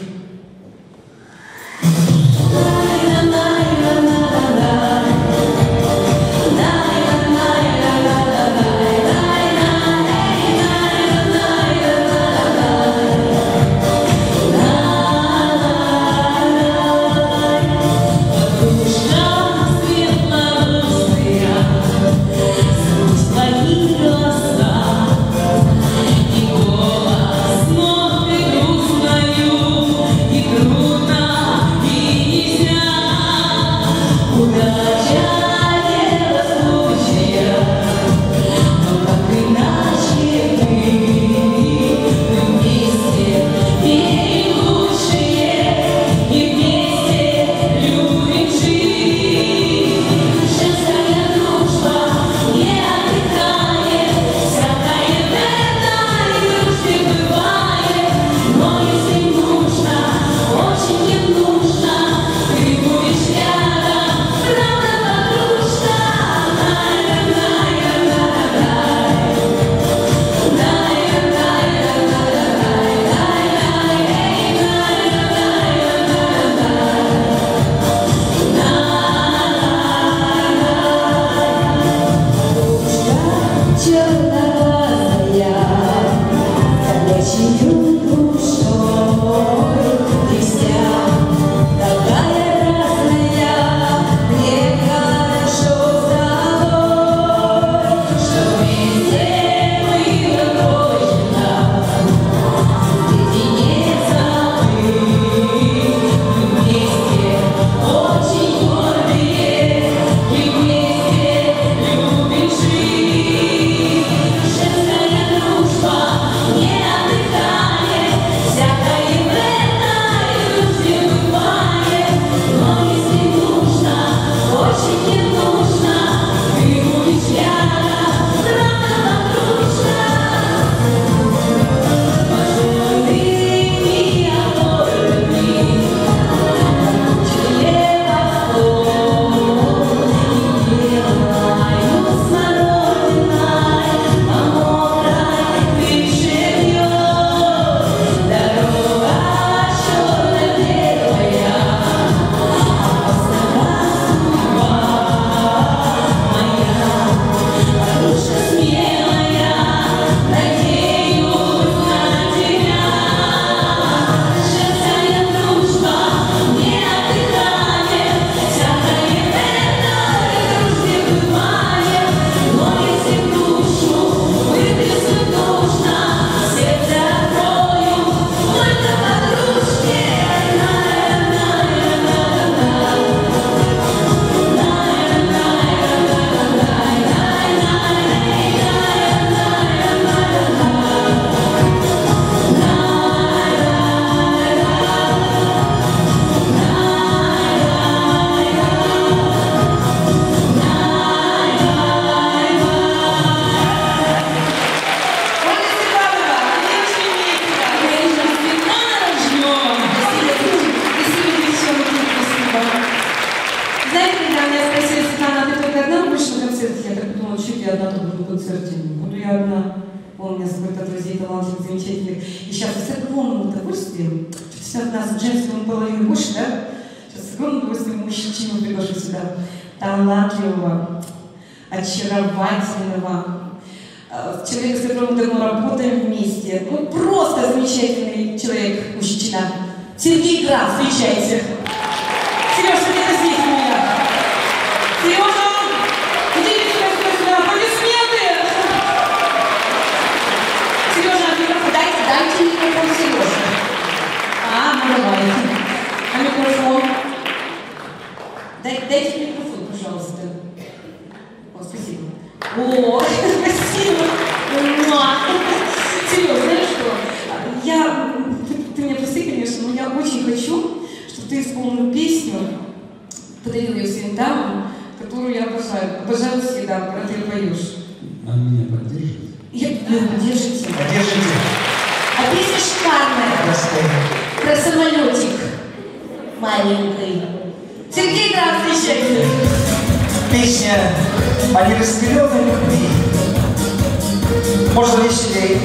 Очаровательного человека, с которым мы давно работаем вместе. Ну, просто замечательный человек, мужчина. Сергей Граф, встречайте. Сережа, где-то здесь у меня. Сережа, идите сюда, сюда, аплодисменты. Сережа, микрофон, дайте, дайте микрофон Сереже. А, ну давайте. А микрофон? Дай, дайте микрофон, пожалуйста. Спасибо. О, спасибо. Серьезно, знаешь что? Я я очень хочу, чтобы ты исполнил песню, подарил ее своим дамам, которую я обожаю. Обожаю всегда, когда ты поешь. А меня поддержит? Я, ну, поддержите. Поддержите. А песня шикарная. Про самолетик маленький. Сергей, да, встречайте. Песня о нераспыленной любви. Можно веселее.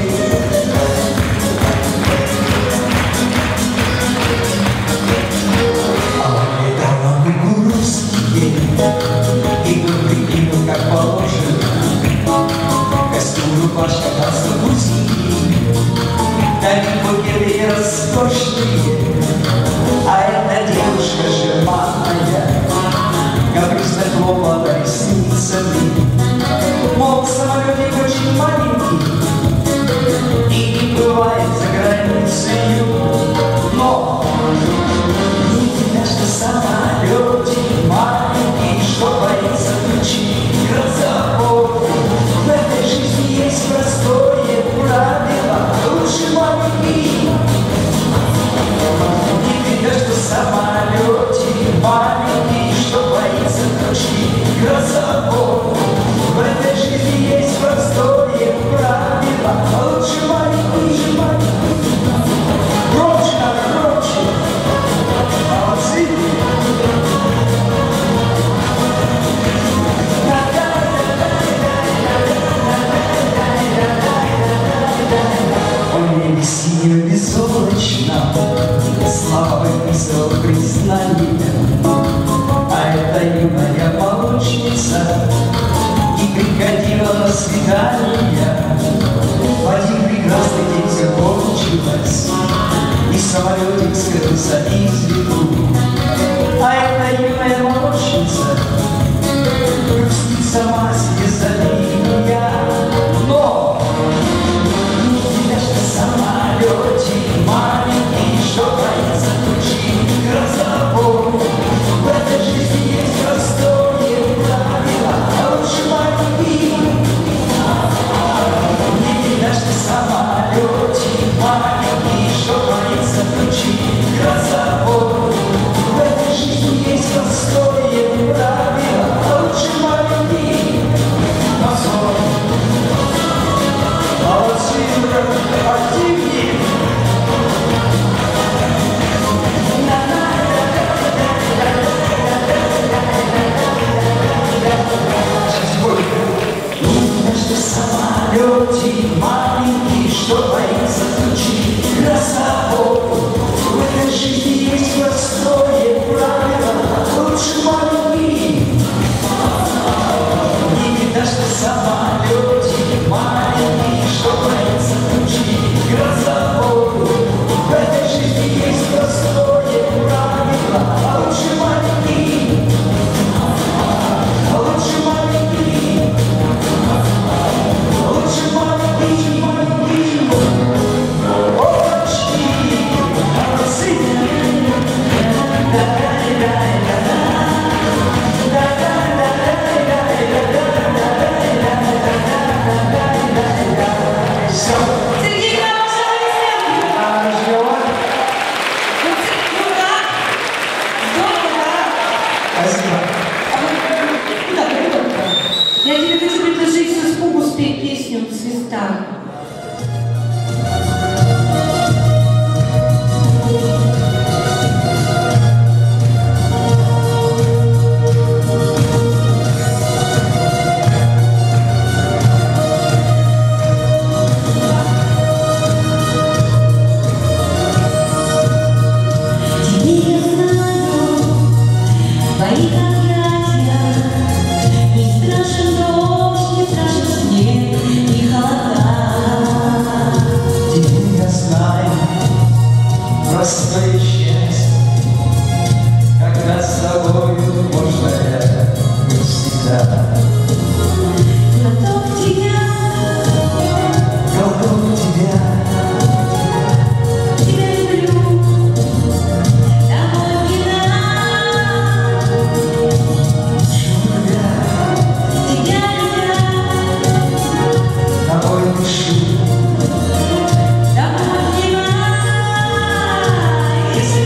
А он летал на Бугуровский и был прикинул, как положено. Костюм рубашка, галстук, далеко не роскошные. А эта девушка жеманная, капризно хлопала ресницами. Мол, самолетик очень маленький и не бывает за границей. Но не тебя, что самолетик маленький, что боится включить разговор. В этой жизни есть простое правило: лучше маленький. Не тебя, что самолетик маленький, что боится включить разговор. В этой жизни есть простое правило: лучше маленький, маленький. Громче надо, громче. Молодцы. Он небе синим безоблачно слава выписал признание. А эта юная молочница и приходила на свидание. В один прекрасный день все кончилось, и самолетик скрылся из виду. А эта юная молочница грустит сама себе завидуя. Но не тебя, что самолетик маленький, что боится включить разговор. В этой жизни есть простое правило: лучше маленький. Не тебя, что самолетик маленький, что боится включить разговор. В этой жизни есть простое правило: лучше маленький. Позор. Молодцы, активнее. Что самолетик маленький, что боится включить разговор. В этой жизни есть простое правило: лучше маленький. Не видно, что самолетик маленький, что боится включить разговор. В этой жизни есть простое правило: лучше маленький. Лучше маленький. Лучше маленький, маленький. Опачки. Молодцы. Все. Сергей, А, разговор? ну как? Здорово, да? Спасибо. Куда ты, куда? Я тебе хочу предложить с испугу спеть песню «Звезда». Теперь я знаю твои объятия. Не страшен дождь, не страшен снег и холода. Теперь я знаю простое счастье, когда с тобою можно быть всегда. Глоток тебя, Глоток тебя, тебя люблю, тобой вина. Тебя любя, тобой дышу. тобой вина.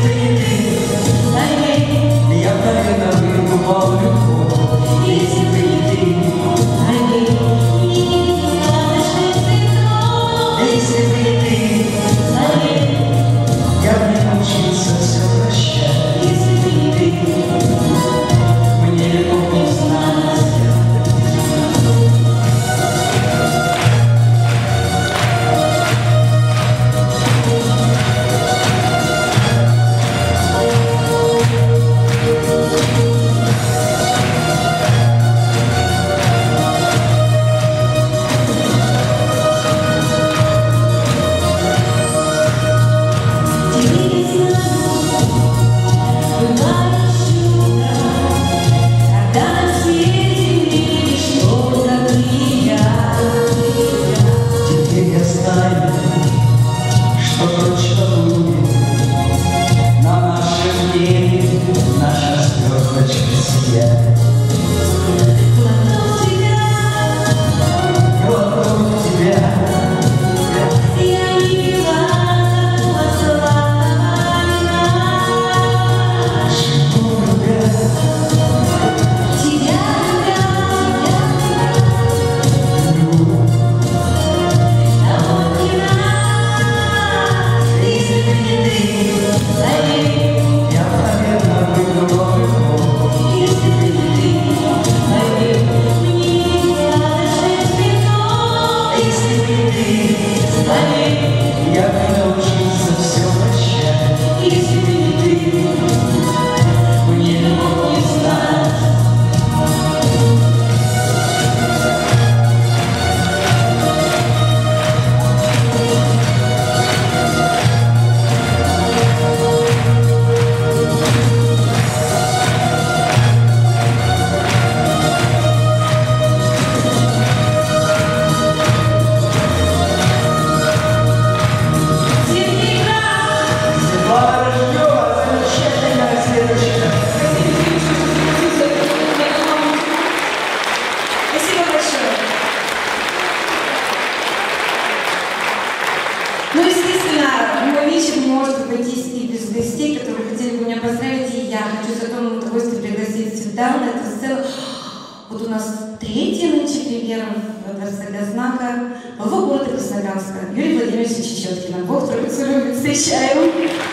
взлетал на эту сцену. Вот у нас третья нынче премьера в Дворце Газнака, глава города Краснодарска, Юрий Владимирович Чечеткин. Бог троицу любит, встречаем.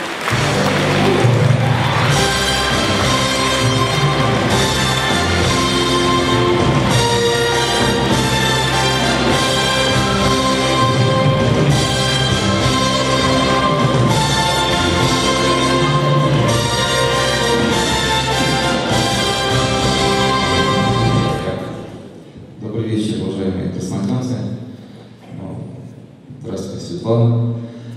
Светлана,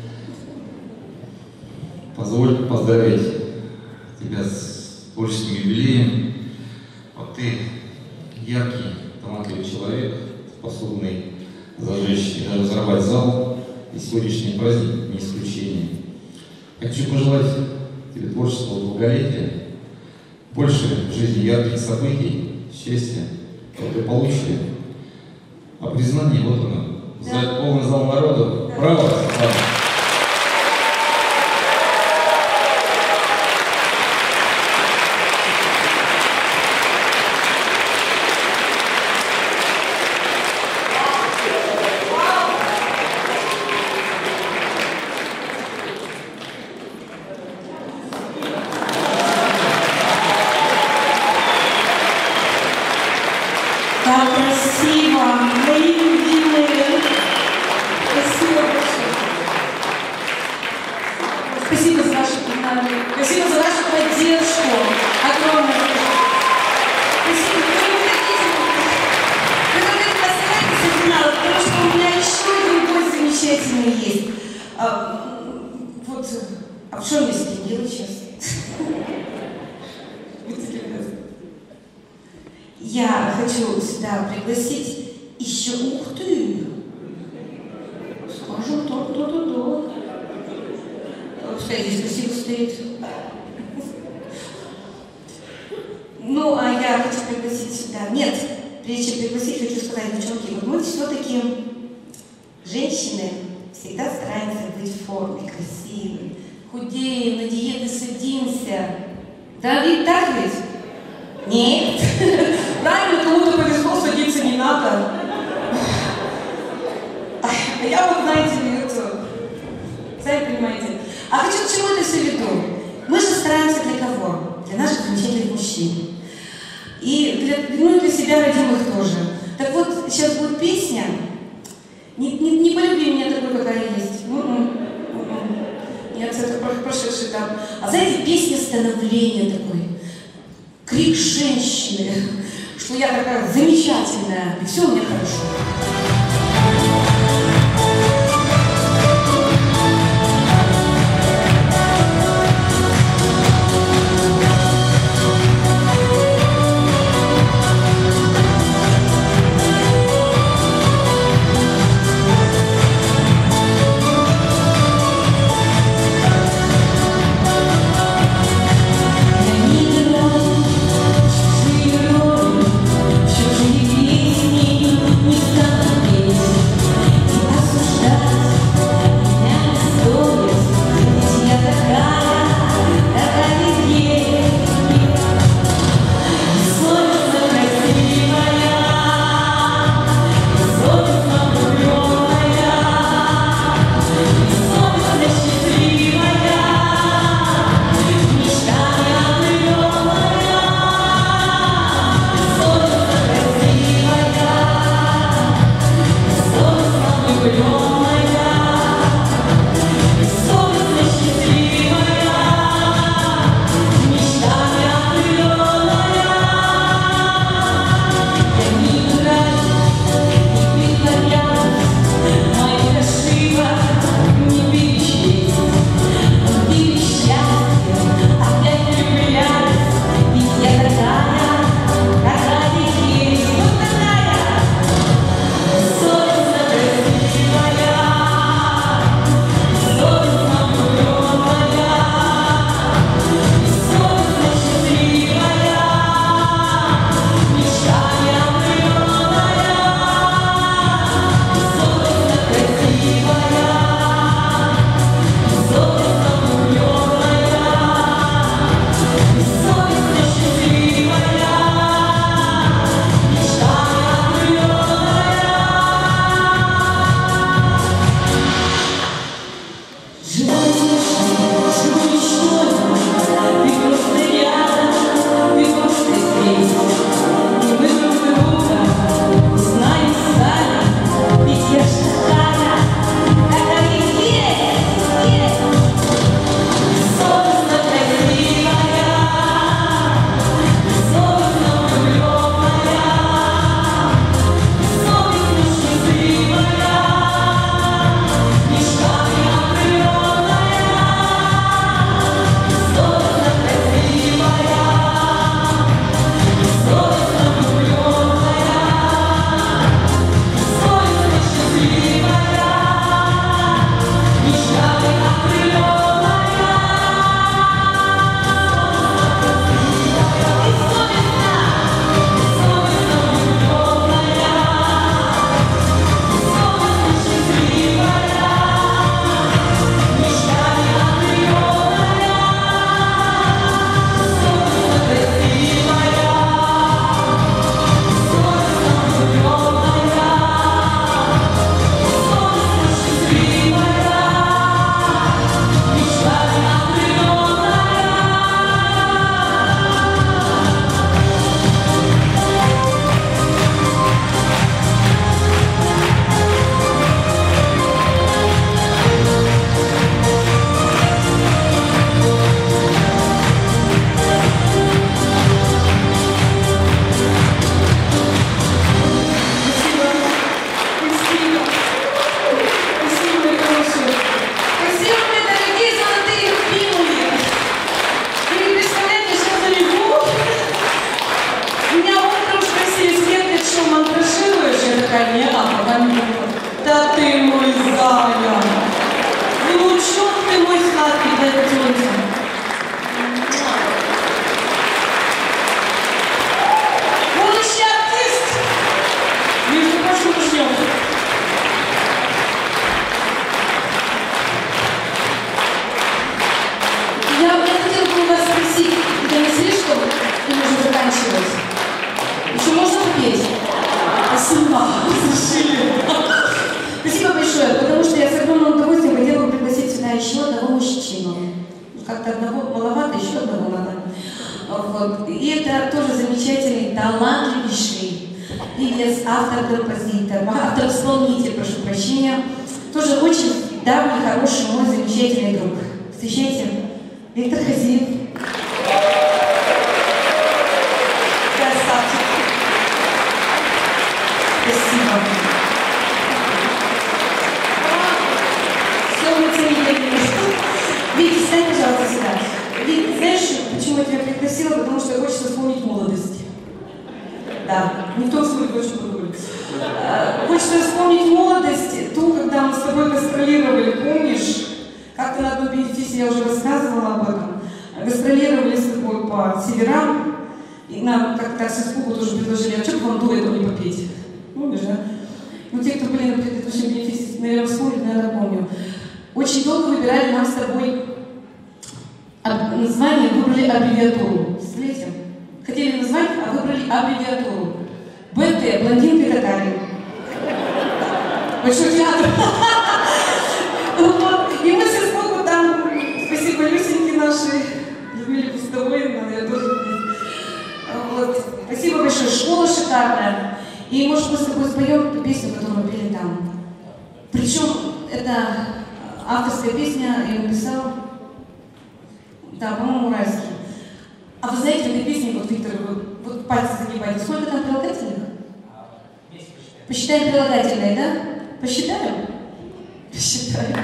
позволь поздравить тебя с творческим юбилеем. Вот ты яркий, талантливый человек, способный зажечь и даже взорвать зал, и сегодняшний праздник не исключение. Я хочу пожелать тебе творческого долголетия, больше в жизни ярких событий, счастья, благополучия, а признание вот оно. За полный зал народу. Браво! Браво. Как красиво! Мои любимые! Спасибо большое. Спасибо за ваше внимание. Спасибо за вашу поддержку. Огромное спасибо. Вы не хотите, вы когда оставайтесь от финала, потому что у меня еще один гость замечательный есть. А, вот, а в чем я с ним делаю сейчас? Я хочу сюда пригласить еще, ух ты, скажем, то-то-то-то. Кстати, здесь красиво стоит. Ну, а я хочу пригласить сюда. Нет, прежде чем пригласить, хочу сказать, девчонки, вот мы все-таки, женщины, всегда стараемся быть в форме, красивой, худеем, на диеты садимся. Да, ведь так ведь? Нет. Правильно, кому-то повезло, садиться не надо. А я вот, знаете ли, это, сами понимаете. А хочу к чему это все веду? Мы же стараемся для кого? Для наших замечательных мужчин. И для, ну, для себя родимых тоже. Так вот, сейчас будет песня. Не, не, не полюби меня такой, какая есть. М-м. Нет, это прошедший там. А знаете, песня становления такой. Крик женщины, что я такая замечательная, и все у меня хорошо. Чужие песни не станут петь. Спасибо. Спасибо большое, потому что я с огромным удовольствием хотела бы пригласить сюда еще одного мужчину. Как-то одного маловато, еще одного надо. Вот. И это тоже замечательный, талантливейший певец, автор, композитор, автор-исполнитель, прошу прощения. Тоже очень давний, хороший, мой замечательный друг. Встречайте, Виктор Хазиев. Красавчик. Спасибо. Все мы ценили. Витя, встань, пожалуйста, сюда. Витя, знаешь, почему я тебя пригласила? Потому что хочется вспомнить молодость. Да, не в том случае, очень подумали. Хочется вспомнить молодость, ту, когда мы с тобой гастролировали, помнишь? Как-то на одном бенефисе я уже рассказывала об этом. Гастролировали с тобой по северам, и нам как-то с испугу тоже предложили, а что бы вам дуэтом не попеть? Помнишь, да? Ну, те, кто были на предыдущем бенефисе, наверное, вспомнят, наверное, помню. Очень долго выбирали нам с тобой название, выбрали аббревиатуру. Представляете? Хотели назвать, а выбрали аббревиатуру. БТ, блондинка и татарин. Большой театр. И мы с испугу там, спасибо Люсеньке нашей, Людмиле Пустовой, наверное, тоже. Вот. Спасибо большое, школа шикарная. И, может, мы с тобой споем ту песню, которую мы пели там. Причем это авторская песня, я написал, да, по-моему, уральский. А вы знаете, в этой песне, вот, Виктор, вы, вот пальцы загибаете, сколько там прилагательных? Посчитаем прилагательные, да? Посчитаем? Посчитаем.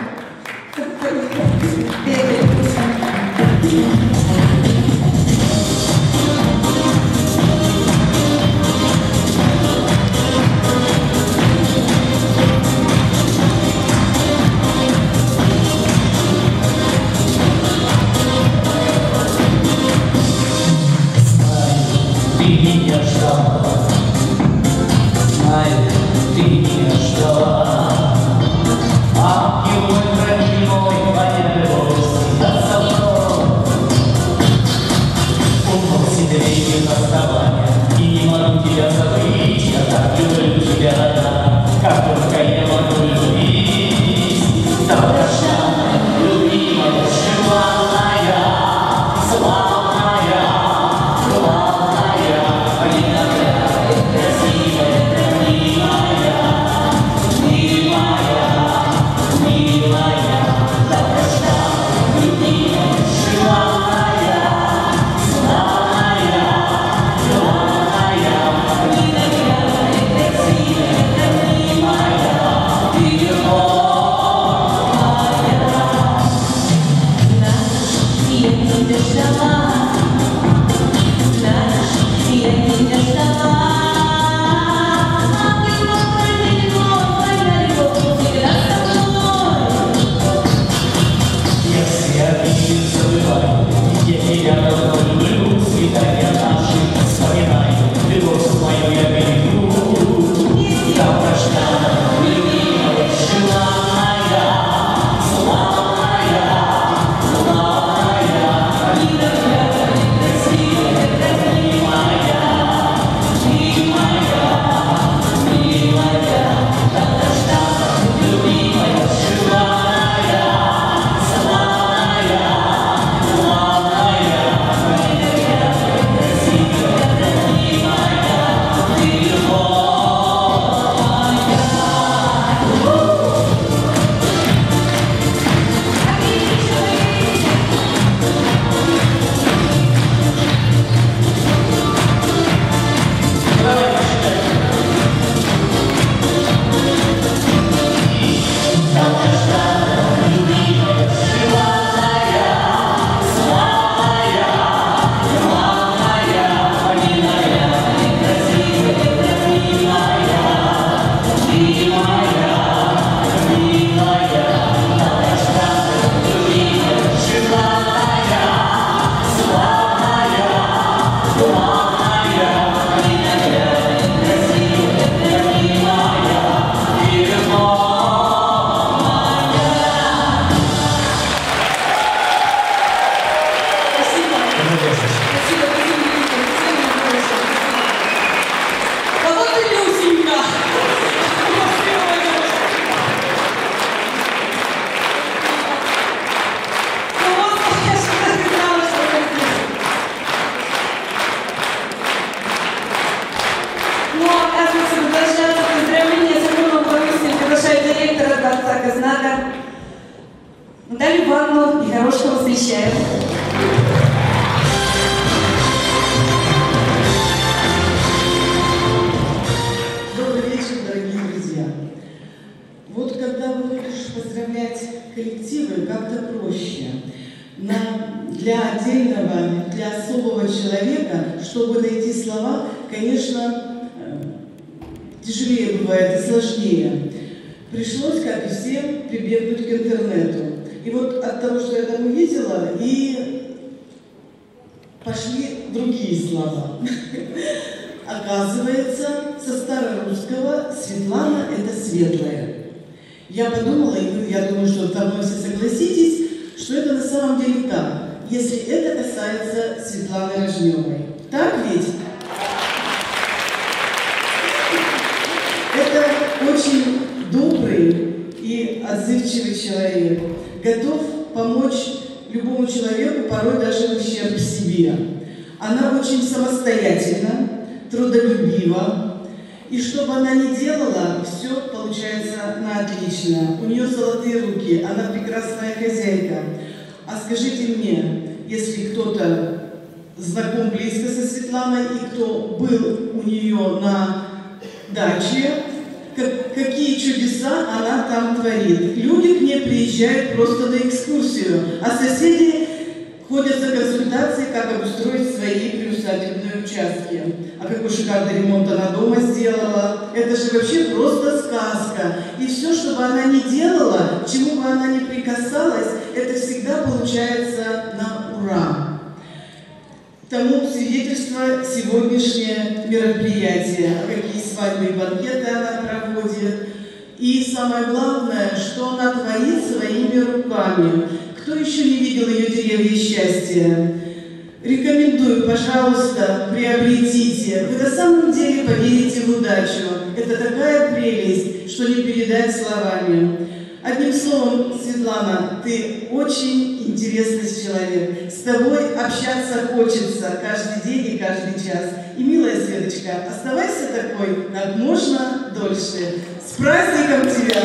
Ты меня ждала, знаю, ты меня ждала, а и мой родной понятливый, да со мной. дорожкам встречаем. Добрый вечер, дорогие друзья. Вот когда будешь поздравлять коллективы, как-то проще. На, для отдельного, для особого человека, чтобы найти слова, конечно, тяжелее бывает и сложнее. Пришлось, как и всем, прибегнуть к интернету. И вот от того, что я там увидела, и пошли другие слова. Оказывается, со старорусского Светлана – это светлая. Я подумала, и вы, я думаю, что со мной все согласитесь, что это на самом деле так, если это касается Светланы Рожневой. Так ведь? Это очень добрый и отзывчивый человек, готов помочь любому человеку, порой даже в ущерб себе. Она очень самостоятельна, трудолюбива, и что бы она ни делала, все получается на отлично. У нее золотые руки, она прекрасная хозяйка. А скажите мне, если кто-то знаком близко со Светланой и кто был у нее на даче, как, какие чудеса она там творит. Люди к ней приезжают просто на экскурсию, а соседи ходят за консультацией, как обустроить свои приусадебные участки. А какой шикарный ремонт она дома сделала. Это же вообще просто сказка. И все, что бы она ни делала, к чему бы она ни прикасалась, это всегда получается на ура. Тому свидетельство сегодняшнее мероприятие, какие свадьбы и банкеты она проводит. И самое главное, что она творит своими руками. Кто еще не видел ее «Деревья счастья»? Рекомендую, пожалуйста, приобретите. Вы на самом деле поверите в удачу. Это такая прелесть, что не передать словами. Одним словом, Светлана, ты очень интересный человек. С тобой общаться хочется каждый день и каждый час. И, милая Светочка, оставайся такой как можно дольше. С праздником тебя!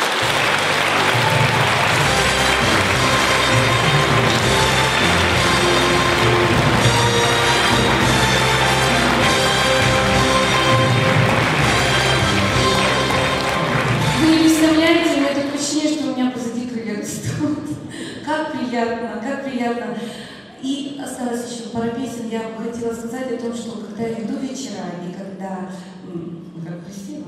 Как приятно, как приятно. И осталось еще пара песен. Я бы хотела сказать о том, что когда я веду вечера, и когда... Как красиво.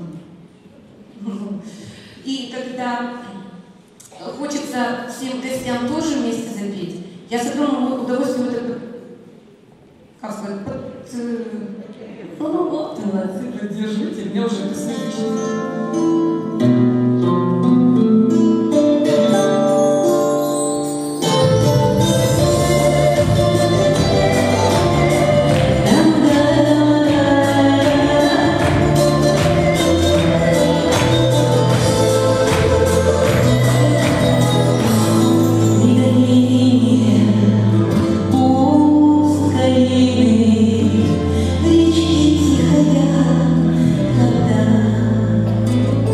И когда хочется всем гостям тоже вместе запеть, я с огромным удовольствием это... Как сказать? Под... Ну, вот, молодцы, поддержите. Мне уже это слышно. Речки тихая, когда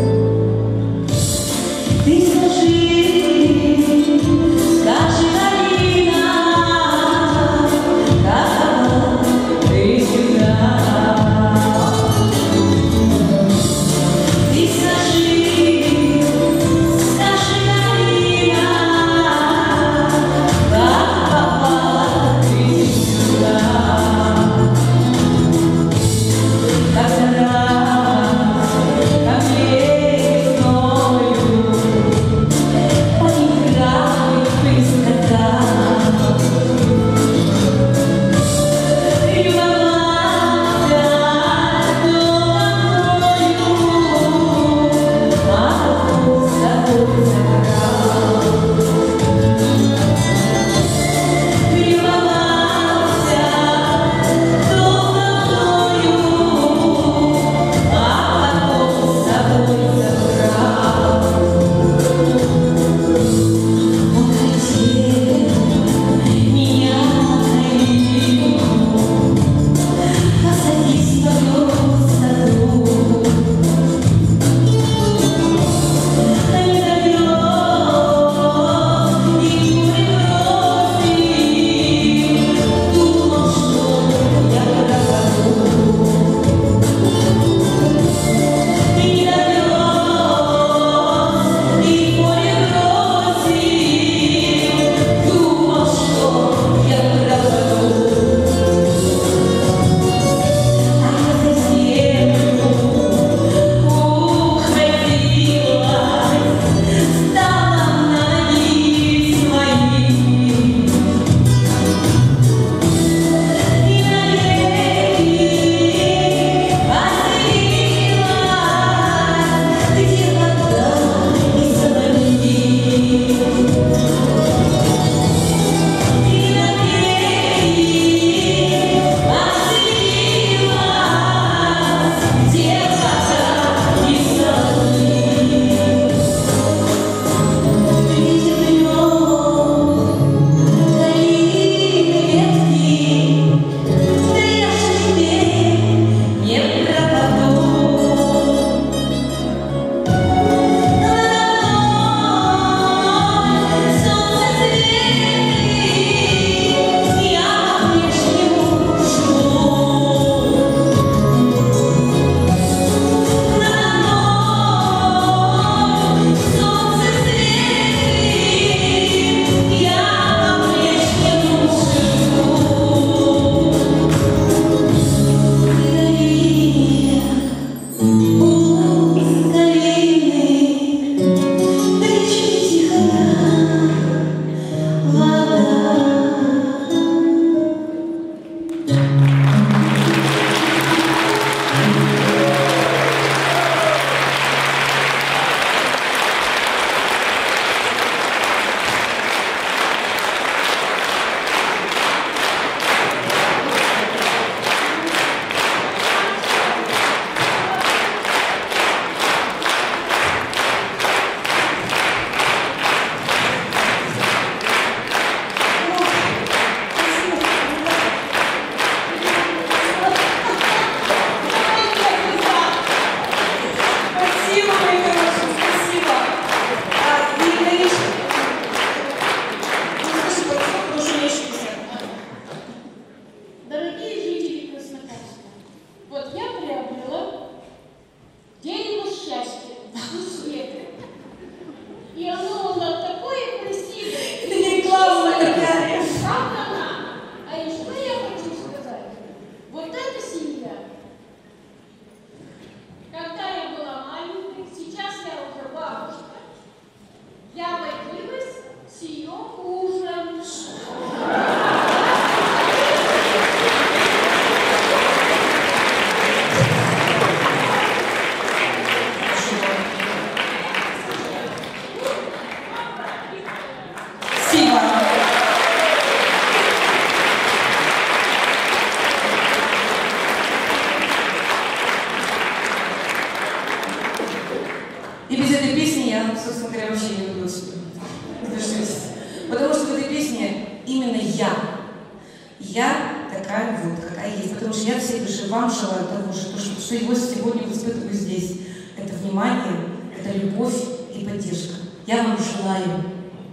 без этой песни я, собственно говоря, вообще не буду завершить. Потому что в этой песне именно я. Я такая вот, какая есть. Потому что я всей души вам желаю того же, что, что его сегодня испытываю здесь. Это внимание, это любовь и поддержка. Я вам желаю.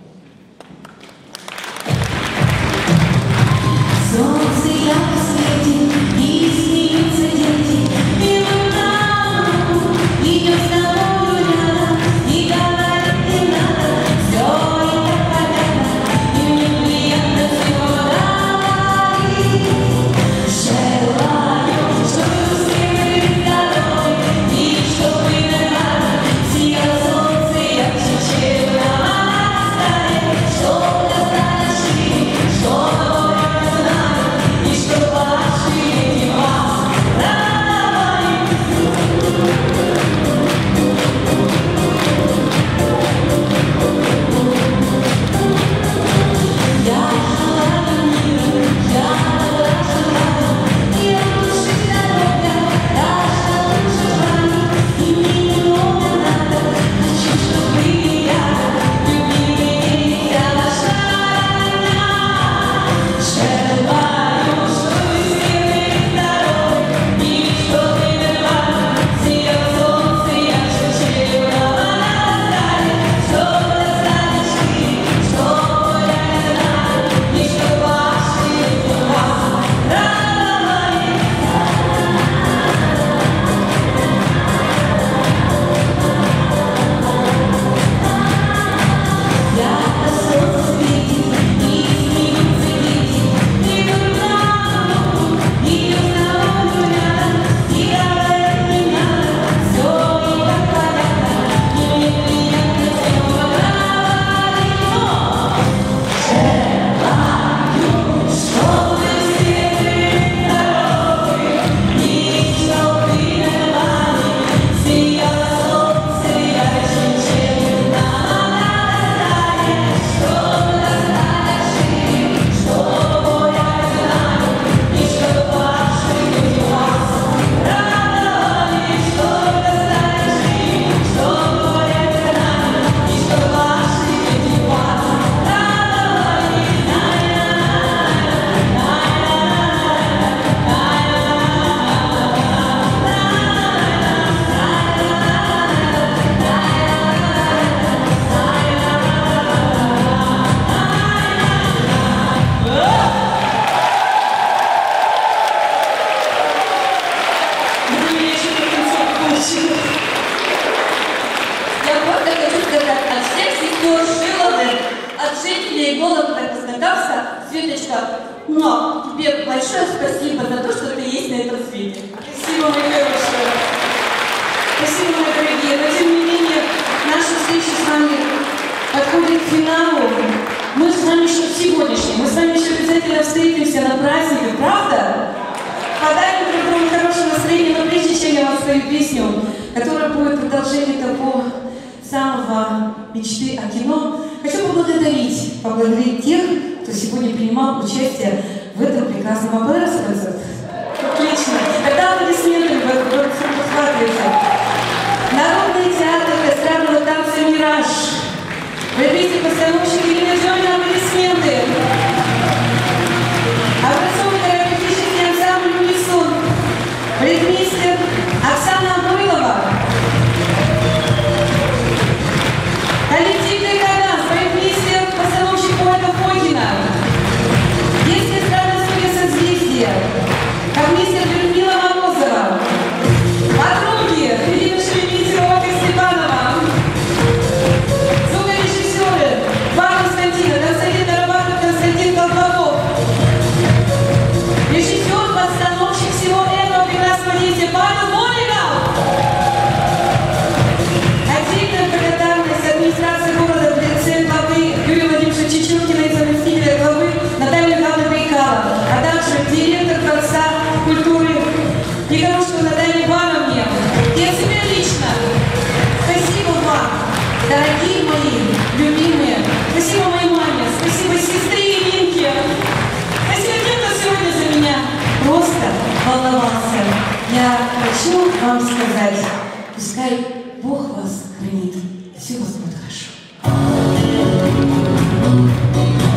Солнце ярко светит, и снится дети, и луна, идет с тобой рядом, и говорит не надо, все это понятно, и мне приятно все говорить. Желаю, чтобы все были здоровы, и чтобы нормально сияло солнце ярче, чем на столе, чтобы стало шире, чтобы волновался. Я хочу вам сказать, пускай Бог вас хранит. Все у вас будет хорошо.